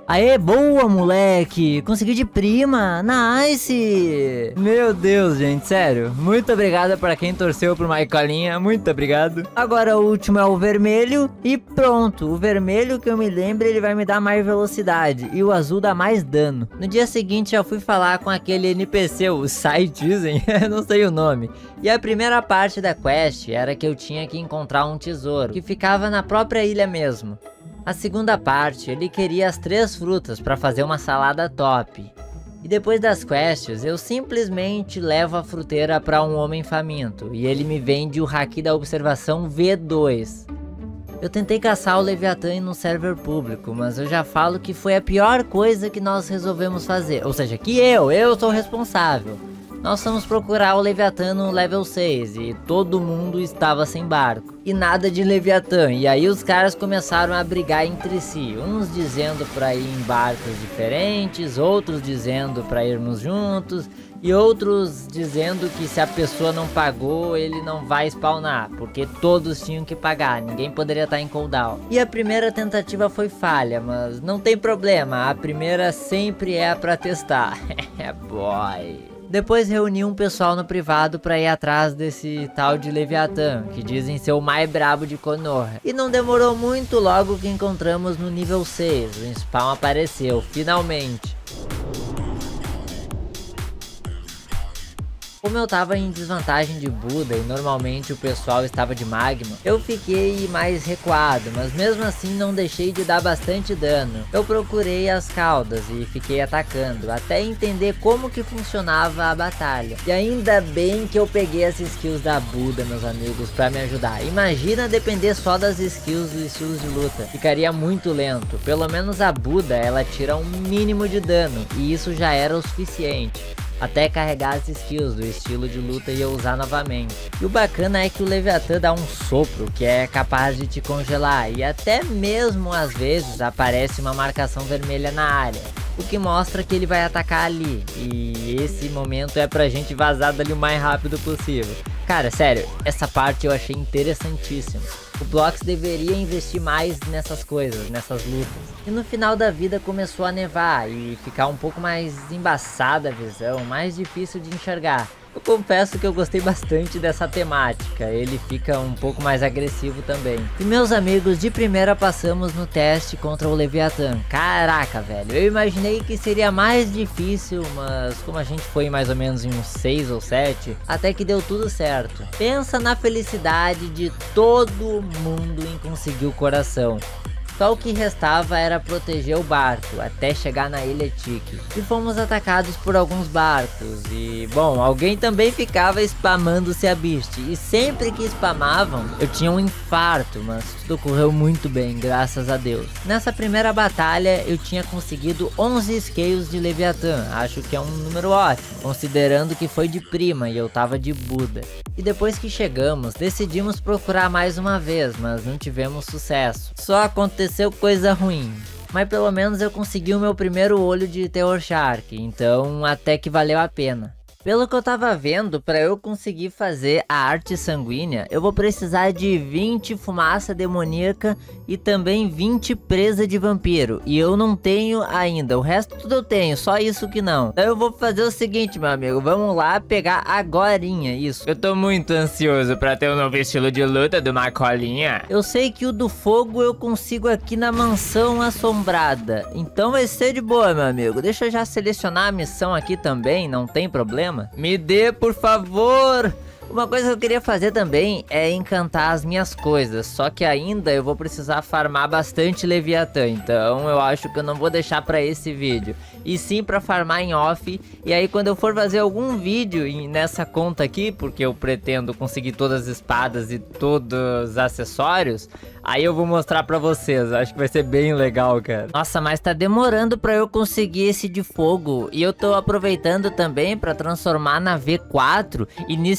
Aê, boa, moleque! Consegui de prima! Nice! Meu Deus, gente, sério. Muito obrigado pra quem torceu pro Maicolinha. Muito obrigado. Agora o último é o vermelho. E pronto. O vermelho, que eu me lembro, ele vai me dar mais velocidade. E o azul dá mais dano. No dia seguinte, eu fui falar com aquele NPC, o Saitizen. Não sei o nome. E a primeira parte da quest era que eu tinha que encontrar um tesouro, que ficava na própria ilha mesmo. A segunda parte, ele queria as 3 frutas para fazer uma salada top. E depois das quests, eu simplesmente levo a fruteira para um homem faminto, e ele me vende o haki da observação V2. Eu tentei caçar o Leviatã no server público, mas eu já falo que foi a pior coisa que nós resolvemos fazer. Ou seja, que eu sou responsável. Nós fomos procurar o Leviatã no level 6 e todo mundo estava sem barco. E nada de Leviatã, e aí os caras começaram a brigar entre si. Uns dizendo pra ir em barcos diferentes, outros dizendo pra irmos juntos. E outros dizendo que se a pessoa não pagou, ele não vai spawnar, porque todos tinham que pagar, ninguém poderia estar em cooldown. E a primeira tentativa foi falha, mas não tem problema, a primeira sempre é pra testar. Boy. Depois reuni um pessoal no privado pra ir atrás desse tal de Leviatã, que dizem ser o mais brabo de Konoha. E não demorou muito, logo que encontramos no nível 6, o spawn apareceu, finalmente. Como eu tava em desvantagem de Buda e normalmente o pessoal estava de magma, eu fiquei mais recuado, mas mesmo assim não deixei de dar bastante dano. Eu procurei as caudas e fiquei atacando, até entender como que funcionava a batalha. E ainda bem que eu peguei as skills da Buda, meus amigos, pra me ajudar. Imagina depender só das skills dos estilos de luta, ficaria muito lento. Pelo menos a Buda, ela tira um mínimo de dano, e isso já era o suficiente. Até carregar as skills do estilo de luta e eu usar novamente. E o bacana é que o Leviatã dá um sopro que é capaz de te congelar. E até mesmo às vezes aparece uma marcação vermelha na área. O que mostra que ele vai atacar ali. E esse momento é pra gente vazar dali o mais rápido possível. Cara, sério, essa parte eu achei interessantíssima. O Blox deveria investir mais nessas coisas, nessas lutas. E no final da vida começou a nevar e ficar um pouco mais embaçada a visão, mais difícil de enxergar. Eu confesso que eu gostei bastante dessa temática, ele fica um pouco mais agressivo também. E meus amigos, de primeira passamos no teste contra o Leviatã. Caraca, velho, eu imaginei que seria mais difícil, mas como a gente foi mais ou menos em uns 6 ou 7, até que deu tudo certo. Pensa na felicidade de todo mundo em conseguir o coração. Só o que restava era proteger o barco, até chegar na ilha Tiki. E fomos atacados por alguns barcos, e bom, alguém também ficava spamando Sea Beast. E sempre que spamavam, eu tinha um infarto, mas tudo correu muito bem, graças a Deus. Nessa primeira batalha, eu tinha conseguido 11 scales de Leviatã, acho que é um número ótimo, considerando que foi de prima e eu tava de Buda. E depois que chegamos, decidimos procurar mais uma vez, mas não tivemos sucesso. Só aconteceu coisa ruim. Mas pelo menos eu consegui o meu primeiro olho de Terror Shark, então até que valeu a pena. Pelo que eu tava vendo, para eu conseguir fazer a arte sanguínea, eu vou precisar de 20 fumaça demoníaca e também 20 presa de vampiro. E eu não tenho ainda, o resto tudo eu tenho, só isso que não. Então eu vou fazer o seguinte, meu amigo, vamos lá pegar agorinha isso. Eu tô muito ansioso pra ter um novo estilo de luta do Maicolinha. Eu sei que o do fogo eu consigo aqui na mansão assombrada, então vai ser de boa, meu amigo. Deixa eu já selecionar a missão aqui também, não tem problema. Me dê, por favor. Uma coisa que eu queria fazer também é encantar as minhas coisas, só que ainda eu vou precisar farmar bastante Leviatã, então eu acho que eu não vou deixar pra esse vídeo, e sim pra farmar em off. E aí quando eu for fazer algum vídeo nessa conta aqui, porque eu pretendo conseguir todas as espadas e todos os acessórios, aí eu vou mostrar pra vocês, acho que vai ser bem legal, cara. Nossa, mas tá demorando pra eu conseguir esse de fogo, e eu tô aproveitando também pra transformar na V4, e nisso eu acabo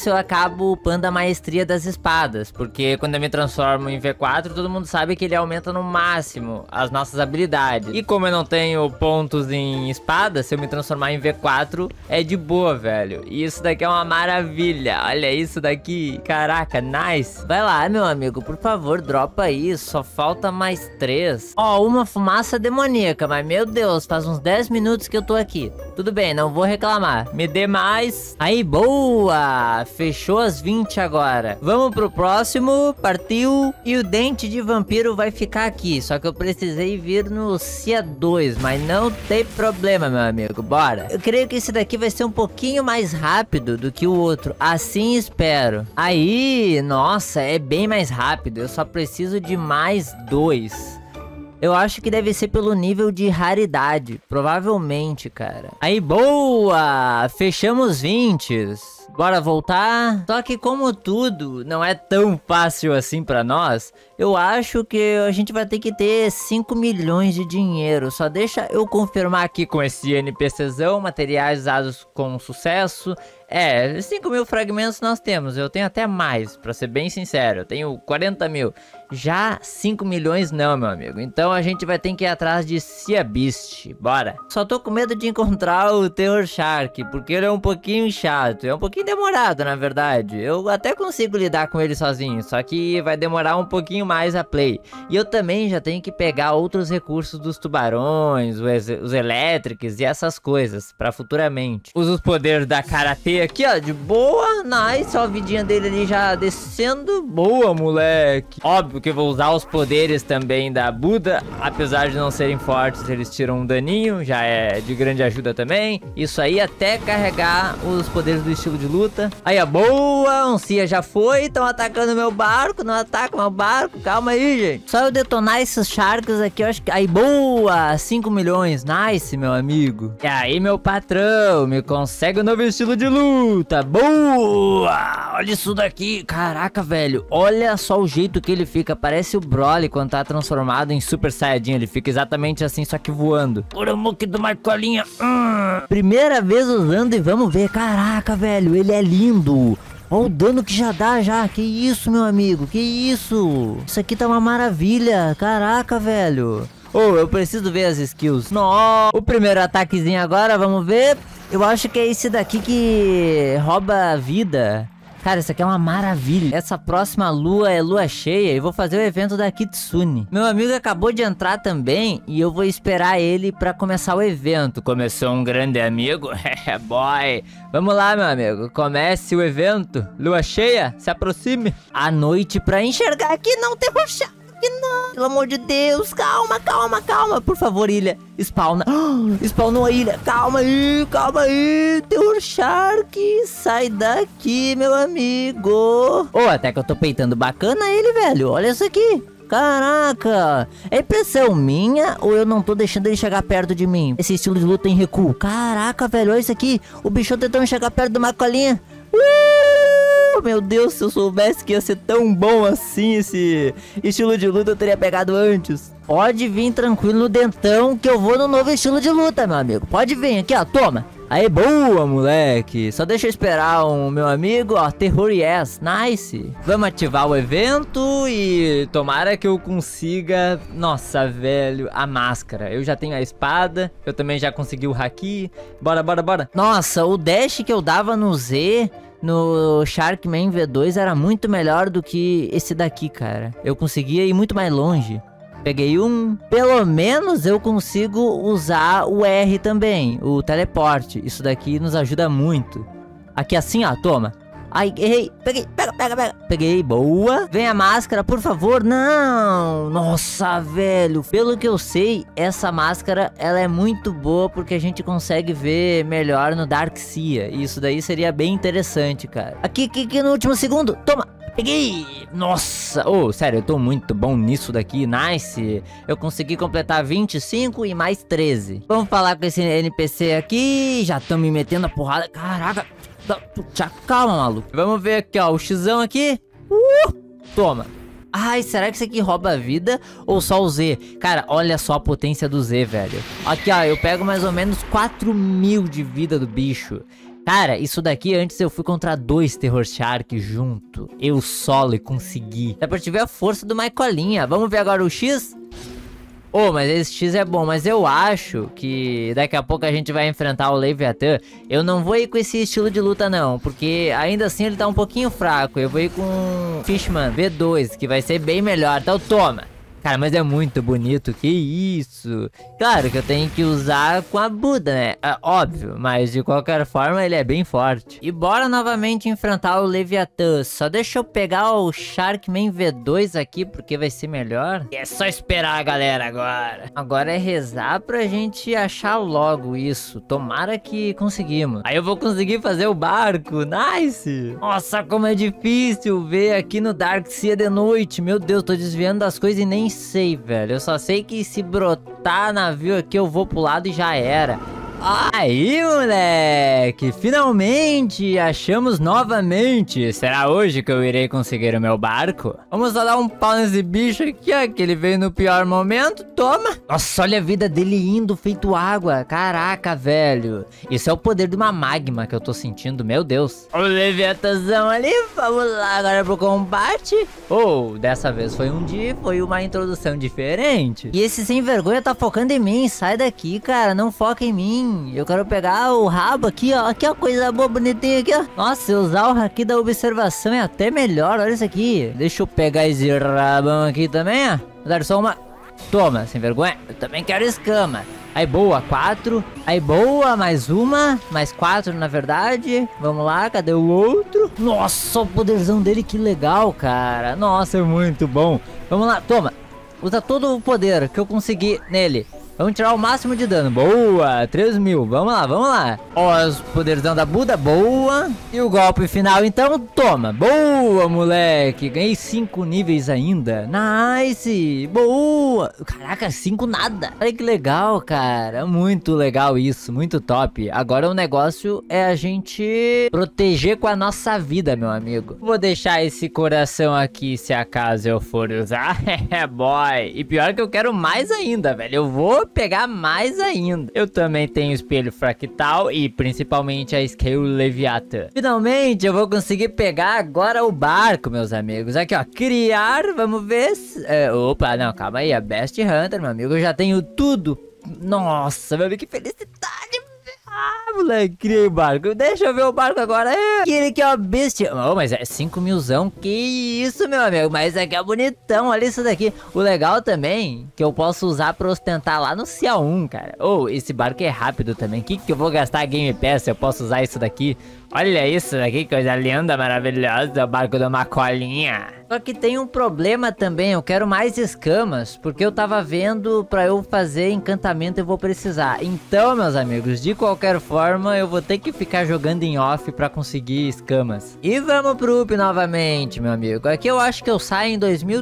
acabo upando a maestria das espadas, porque quando eu me transformo em V4, todo mundo sabe que ele aumenta no máximo as nossas habilidades. E como eu não tenho pontos em espada, se eu me transformar em V4, é de boa, velho. E isso daqui é uma maravilha. Olha isso daqui. Caraca, nice. Vai lá, meu amigo, por favor, dropa isso. Só falta mais 3. Ó, uma fumaça demoníaca, mas meu Deus, faz uns 10 minutos que eu tô aqui. Tudo bem, não vou reclamar. Me dê mais. Aí, boa! Fechou as 20 agora. Vamos pro próximo. Partiu. E o dente de vampiro vai ficar aqui. Só que eu precisei vir no CIA 2, mas não tem problema, meu amigo. Bora. Eu creio que esse daqui vai ser um pouquinho mais rápido do que o outro. Assim espero. Aí, nossa, é bem mais rápido. Eu só preciso de mais 2. Eu acho que deve ser pelo nível de raridade. Provavelmente, cara. Aí, boa! Fechamos 20. Bora voltar. Só que como tudo não é tão fácil assim pra nós, eu acho que a gente vai ter que ter 5 milhões de dinheiro. Só deixa eu confirmar aqui com esse NPCzão, materiais usados com sucesso. 5 mil fragmentos nós temos. Eu tenho até mais, pra ser bem sincero. Eu tenho 40 mil. Já 5 milhões não, meu amigo. Então a gente vai ter que ir atrás de Sea Beast. Bora. Só tô com medo de encontrar o Terror Shark, porque ele é um pouquinho chato. É um pouquinho demorado, na verdade. Eu até consigo lidar com ele sozinho, só que vai demorar um pouquinho mais a play. E eu também já tenho que pegar outros recursos dos tubarões, os elétricos e essas coisas, pra futuramente. Uso os poderes da Karatê aqui, ó, de boa. Nice, ó, a vidinha dele ali já descendo. Boa, moleque. Óbvio que eu vou usar os poderes também da Buda. Apesar de não serem fortes, eles tiram um daninho. Já é de grande ajuda também. Isso aí até carregar os poderes do estilo de luta. Aí, ó, boa. Um Cia já foi. Estão atacando meu barco. Não ataca meu barco. Calma aí, gente. Só eu detonar esses Sharks aqui, eu acho que... Aí, boa. 5 milhões. Nice, meu amigo. E aí, meu patrão, me consegue um novo estilo de luta. Boa. Olha isso daqui. Caraca, velho. Olha só o jeito que ele fica. Parece o Broly quando tá transformado em Super Saiyajin. Ele fica exatamente assim, só que voando. Uramuki do Marcolinha. Primeira vez usando e vamos ver. Caraca, velho. Ele é lindo. Olha o dano que já dá já. Que isso, meu amigo? Que isso? Isso aqui tá uma maravilha. Caraca, velho. Eu preciso ver as skills. Nossa. O primeiro ataquezinho agora, vamos ver. Eu acho que é esse daqui que rouba a vida. Cara, isso aqui é uma maravilha. Essa próxima lua é lua cheia e vou fazer o evento da Kitsune. Meu amigo acabou de entrar também e eu vou esperar ele pra começar o evento. Começou um grande amigo? Boy. Vamos lá, meu amigo. Comece o evento. Lua cheia, se aproxime. À noite pra enxergar aqui, não tem rocha. Não, pelo amor de Deus, calma, calma, calma. Por favor, ilha, spawna. Spawnou a ilha, calma aí. Terror Shark, sai daqui, meu amigo. Até que eu tô peitando bacana ele, velho. Olha isso aqui. Caraca, é impressão minha ou eu não tô deixando ele chegar perto de mim? Esse estilo de luta em recuo. Caraca, velho, olha isso aqui. O bicho tentando chegar perto do Marcolinha. Meu Deus, se eu soubesse que ia ser tão bom assim esse estilo de luta, eu teria pegado antes. Pode vir tranquilo no dentão que eu vou no novo estilo de luta, meu amigo. Pode vir aqui, ó, toma. Aí, boa, moleque. Só deixa eu esperar o meu amigo, ó, Terror Yes, nice. Vamos ativar o evento e tomara que eu consiga... Nossa, velho, a máscara. Eu já tenho a espada, eu também já consegui o haki. Bora. Nossa, o dash que eu dava no Z... No Sharkman V2 era muito melhor do que esse daqui, cara. Eu conseguia ir muito mais longe. Peguei um. Pelo menos eu consigo usar o R também, o teleporte. Isso daqui nos ajuda muito. Aqui assim, ó, toma. Ai, errei. Peguei, pega. Peguei, boa. Vem a máscara, por favor. Não. Nossa, velho. Pelo que eu sei, essa máscara, ela é muito boa porque a gente consegue ver melhor no Dark Sea. E isso daí seria bem interessante, cara. Aqui no último segundo. Toma. Peguei! Nossa! Sério, eu tô muito bom nisso daqui. Nice! Eu consegui completar 25 e mais 13. Vamos falar com esse NPC aqui. Já estão me metendo a porrada. Caraca! Calma, maluco. Vamos ver aqui, ó. O Xão aqui. Toma. Ai, será que isso aqui rouba a vida ou só o Z? Cara, olha só a potência do Z, velho. Aqui, ó. Eu pego mais ou menos 4.000 de vida do bicho. Cara, isso daqui antes eu fui contra 2 Terror Shark junto. Eu solo e consegui. Dá pra te ver a força do Michaelinha. Vamos ver agora o X? Oh, mas esse X é bom, mas eu acho que daqui a pouco a gente vai enfrentar o Leviathan. Eu não vou ir com esse estilo de luta não, porque ainda assim ele tá um pouquinho fraco. Eu vou ir com Fishman V2, que vai ser bem melhor. Então toma. Cara, mas é muito bonito, que isso. Claro que eu tenho que usar com a Buda, né? É óbvio, mas de qualquer forma ele é bem forte. E bora novamente enfrentar o Leviathan. Só deixa eu pegar o Sharkman V2 aqui, porque vai ser melhor. E é só esperar, galera, agora. Agora é rezar pra gente achar logo isso. Tomara que conseguimos. Aí eu vou conseguir fazer o barco. Nice! Nossa, como é difícil ver aqui no Dark Sea de noite. Meu Deus, tô desviando das coisas e nem sei, velho. Eu só sei que se brotar navio aqui eu vou pro lado e já era. Aí, moleque, finalmente achamos novamente. Será hoje que eu irei conseguir o meu barco? Vamos só dar um pau nesse bicho aqui, ó, que ele veio no pior momento. Toma. Nossa, olha a vida dele indo feito água. Caraca, velho. Isso é o poder de uma magma que eu tô sentindo, meu Deus. O Leviatãzão ali, vamos lá agora pro combate. Oh, dessa vez foi uma introdução diferente. E esse sem vergonha tá focando em mim. Sai daqui, cara, não foca em mim. Eu quero pegar o rabo aqui, ó. Aqui, ó, coisa boa, bonitinha aqui, ó. Nossa, usar o haki da observação é até melhor. Olha isso aqui. Deixa eu pegar esse rabão aqui também, ó. Vou dar só uma... Toma, sem vergonha. Eu também quero escama. Aí, boa, 4. Aí, boa, mais uma. Mais 4, na verdade. Vamos lá, cadê o outro? Nossa, o poderzão dele, que legal, cara. Nossa, é muito bom. Vamos lá, toma. Usa todo o poder que eu consegui nele. Vamos tirar o máximo de dano. Boa, 3.000. Vamos lá, vamos lá. Ó, os poderzão da Buda. Boa. E o golpe final, então, toma. Boa, moleque. Ganhei 5 níveis ainda. Nice. Boa. Caraca, 5 nada. Olha que legal, cara. Muito legal isso. Muito top. Agora o negócio é a gente proteger com a nossa vida, meu amigo. Vou deixar esse coração aqui se acaso eu for usar. É, boy. E pior que eu quero mais ainda, velho. Eu vou pegar mais ainda. Eu também tenho espelho fractal e principalmente a Scale Leviathan. Finalmente eu vou conseguir pegar agora o barco, meus amigos. Aqui, ó, criar, vamos ver se... opa, não, calma aí, a Best Hunter, meu amigo, eu já tenho tudo. Nossa, meu amigo, que felicidade. Ah, moleque, criei o barco. Deixa eu ver o barco agora. Aquele que é o bestia. Oh, mas é 5.000zão. Que isso, meu amigo. Mas isso aqui é bonitão. Olha isso daqui. O legal também, que eu posso usar pra ostentar lá no CA1, cara. Oh, esse barco é rápido também. O que eu vou gastar Game Pass se eu posso usar isso daqui? Olha isso daqui, coisa linda, maravilhosa. O barco da Macolinha. Só que tem um problema também, eu quero mais escamas, porque eu tava vendo pra eu fazer encantamento eu vou precisar. Então, meus amigos, de qualquer forma, eu vou ter que ficar jogando em off pra conseguir escamas. E vamos pro up novamente, meu amigo. Aqui eu acho que eu saio em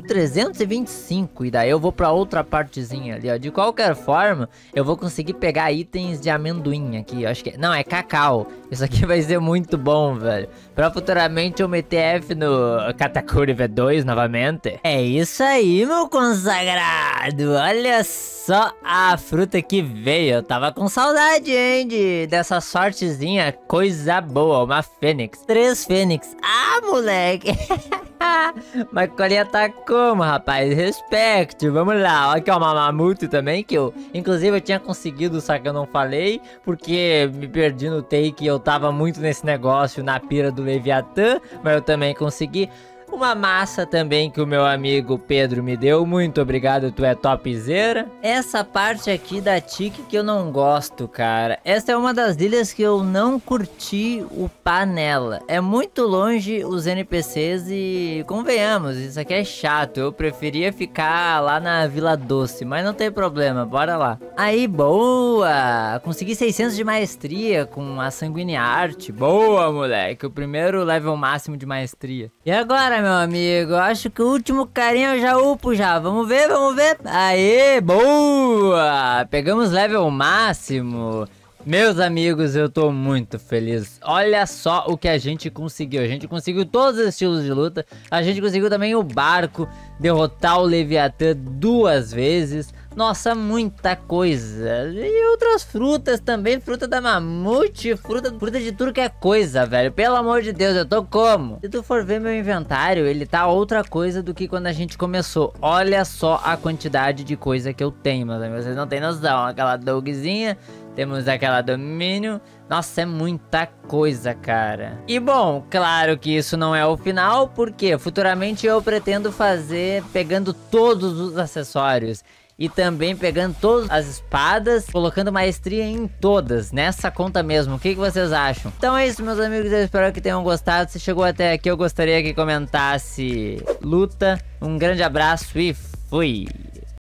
2325, e daí eu vou pra outra partezinha ali, ó. De qualquer forma, eu vou conseguir pegar itens de amendoim aqui, eu acho que... Não, é cacau. Isso aqui vai ser muito bom, velho. Pra futuramente eu meter F no Katakuri V2 novamente. É isso aí, meu consagrado. Olha só a fruta que veio. Eu tava com saudade, hein, dessa sortezinha. Coisa boa, uma fênix. 3 fênix. Ah, moleque. Mas colinha tá como, rapaz? Respect. Vamos lá. Aqui, ó, uma mamute também, que eu, inclusive, eu tinha conseguido, só que eu não falei, porque me perdi no take e eu tava muito nesse negócio, na pira do Leviathan, mas eu também consegui. Uma massa também que o meu amigo Pedro me deu. Muito obrigado, tu é topzera. Essa parte aqui da Tiki que eu não gosto, cara. Essa é uma das ilhas que eu não curti upar nela. É muito longe os NPCs e convenhamos, isso aqui é chato. Eu preferia ficar lá na Vila Doce, mas não tem problema, bora lá. Aí, boa! Consegui 600 de maestria com a Sanguiniarte. Boa, moleque! O primeiro level máximo de maestria. E agora, meu amigo, acho que o último carinha eu já upo já. Vamos ver, vamos ver. Aê, boa! Pegamos level máximo. Meus amigos, eu tô muito feliz. Olha só o que a gente conseguiu. A gente conseguiu todos os estilos de luta. A gente conseguiu também o barco, derrotar o Leviathan 2 vezes. Nossa, muita coisa. E outras frutas também, fruta da mamute, fruta de tudo que é coisa, velho. Pelo amor de Deus, eu tô como? Se tu for ver meu inventário, ele tá outra coisa do que quando a gente começou. Olha só a quantidade de coisa que eu tenho, meus amigos. Vocês não tem noção. Aquela dogzinha, temos aquela domínio. Nossa, é muita coisa, cara. E bom, claro que isso não é o final, porque futuramente eu pretendo fazer pegando todos os acessórios. E também pegando todas as espadas, colocando maestria em todas, nessa conta mesmo. O que vocês acham? Então é isso, meus amigos, eu espero que tenham gostado. Se chegou até aqui, eu gostaria que comentasse luta. Um grande abraço e fui!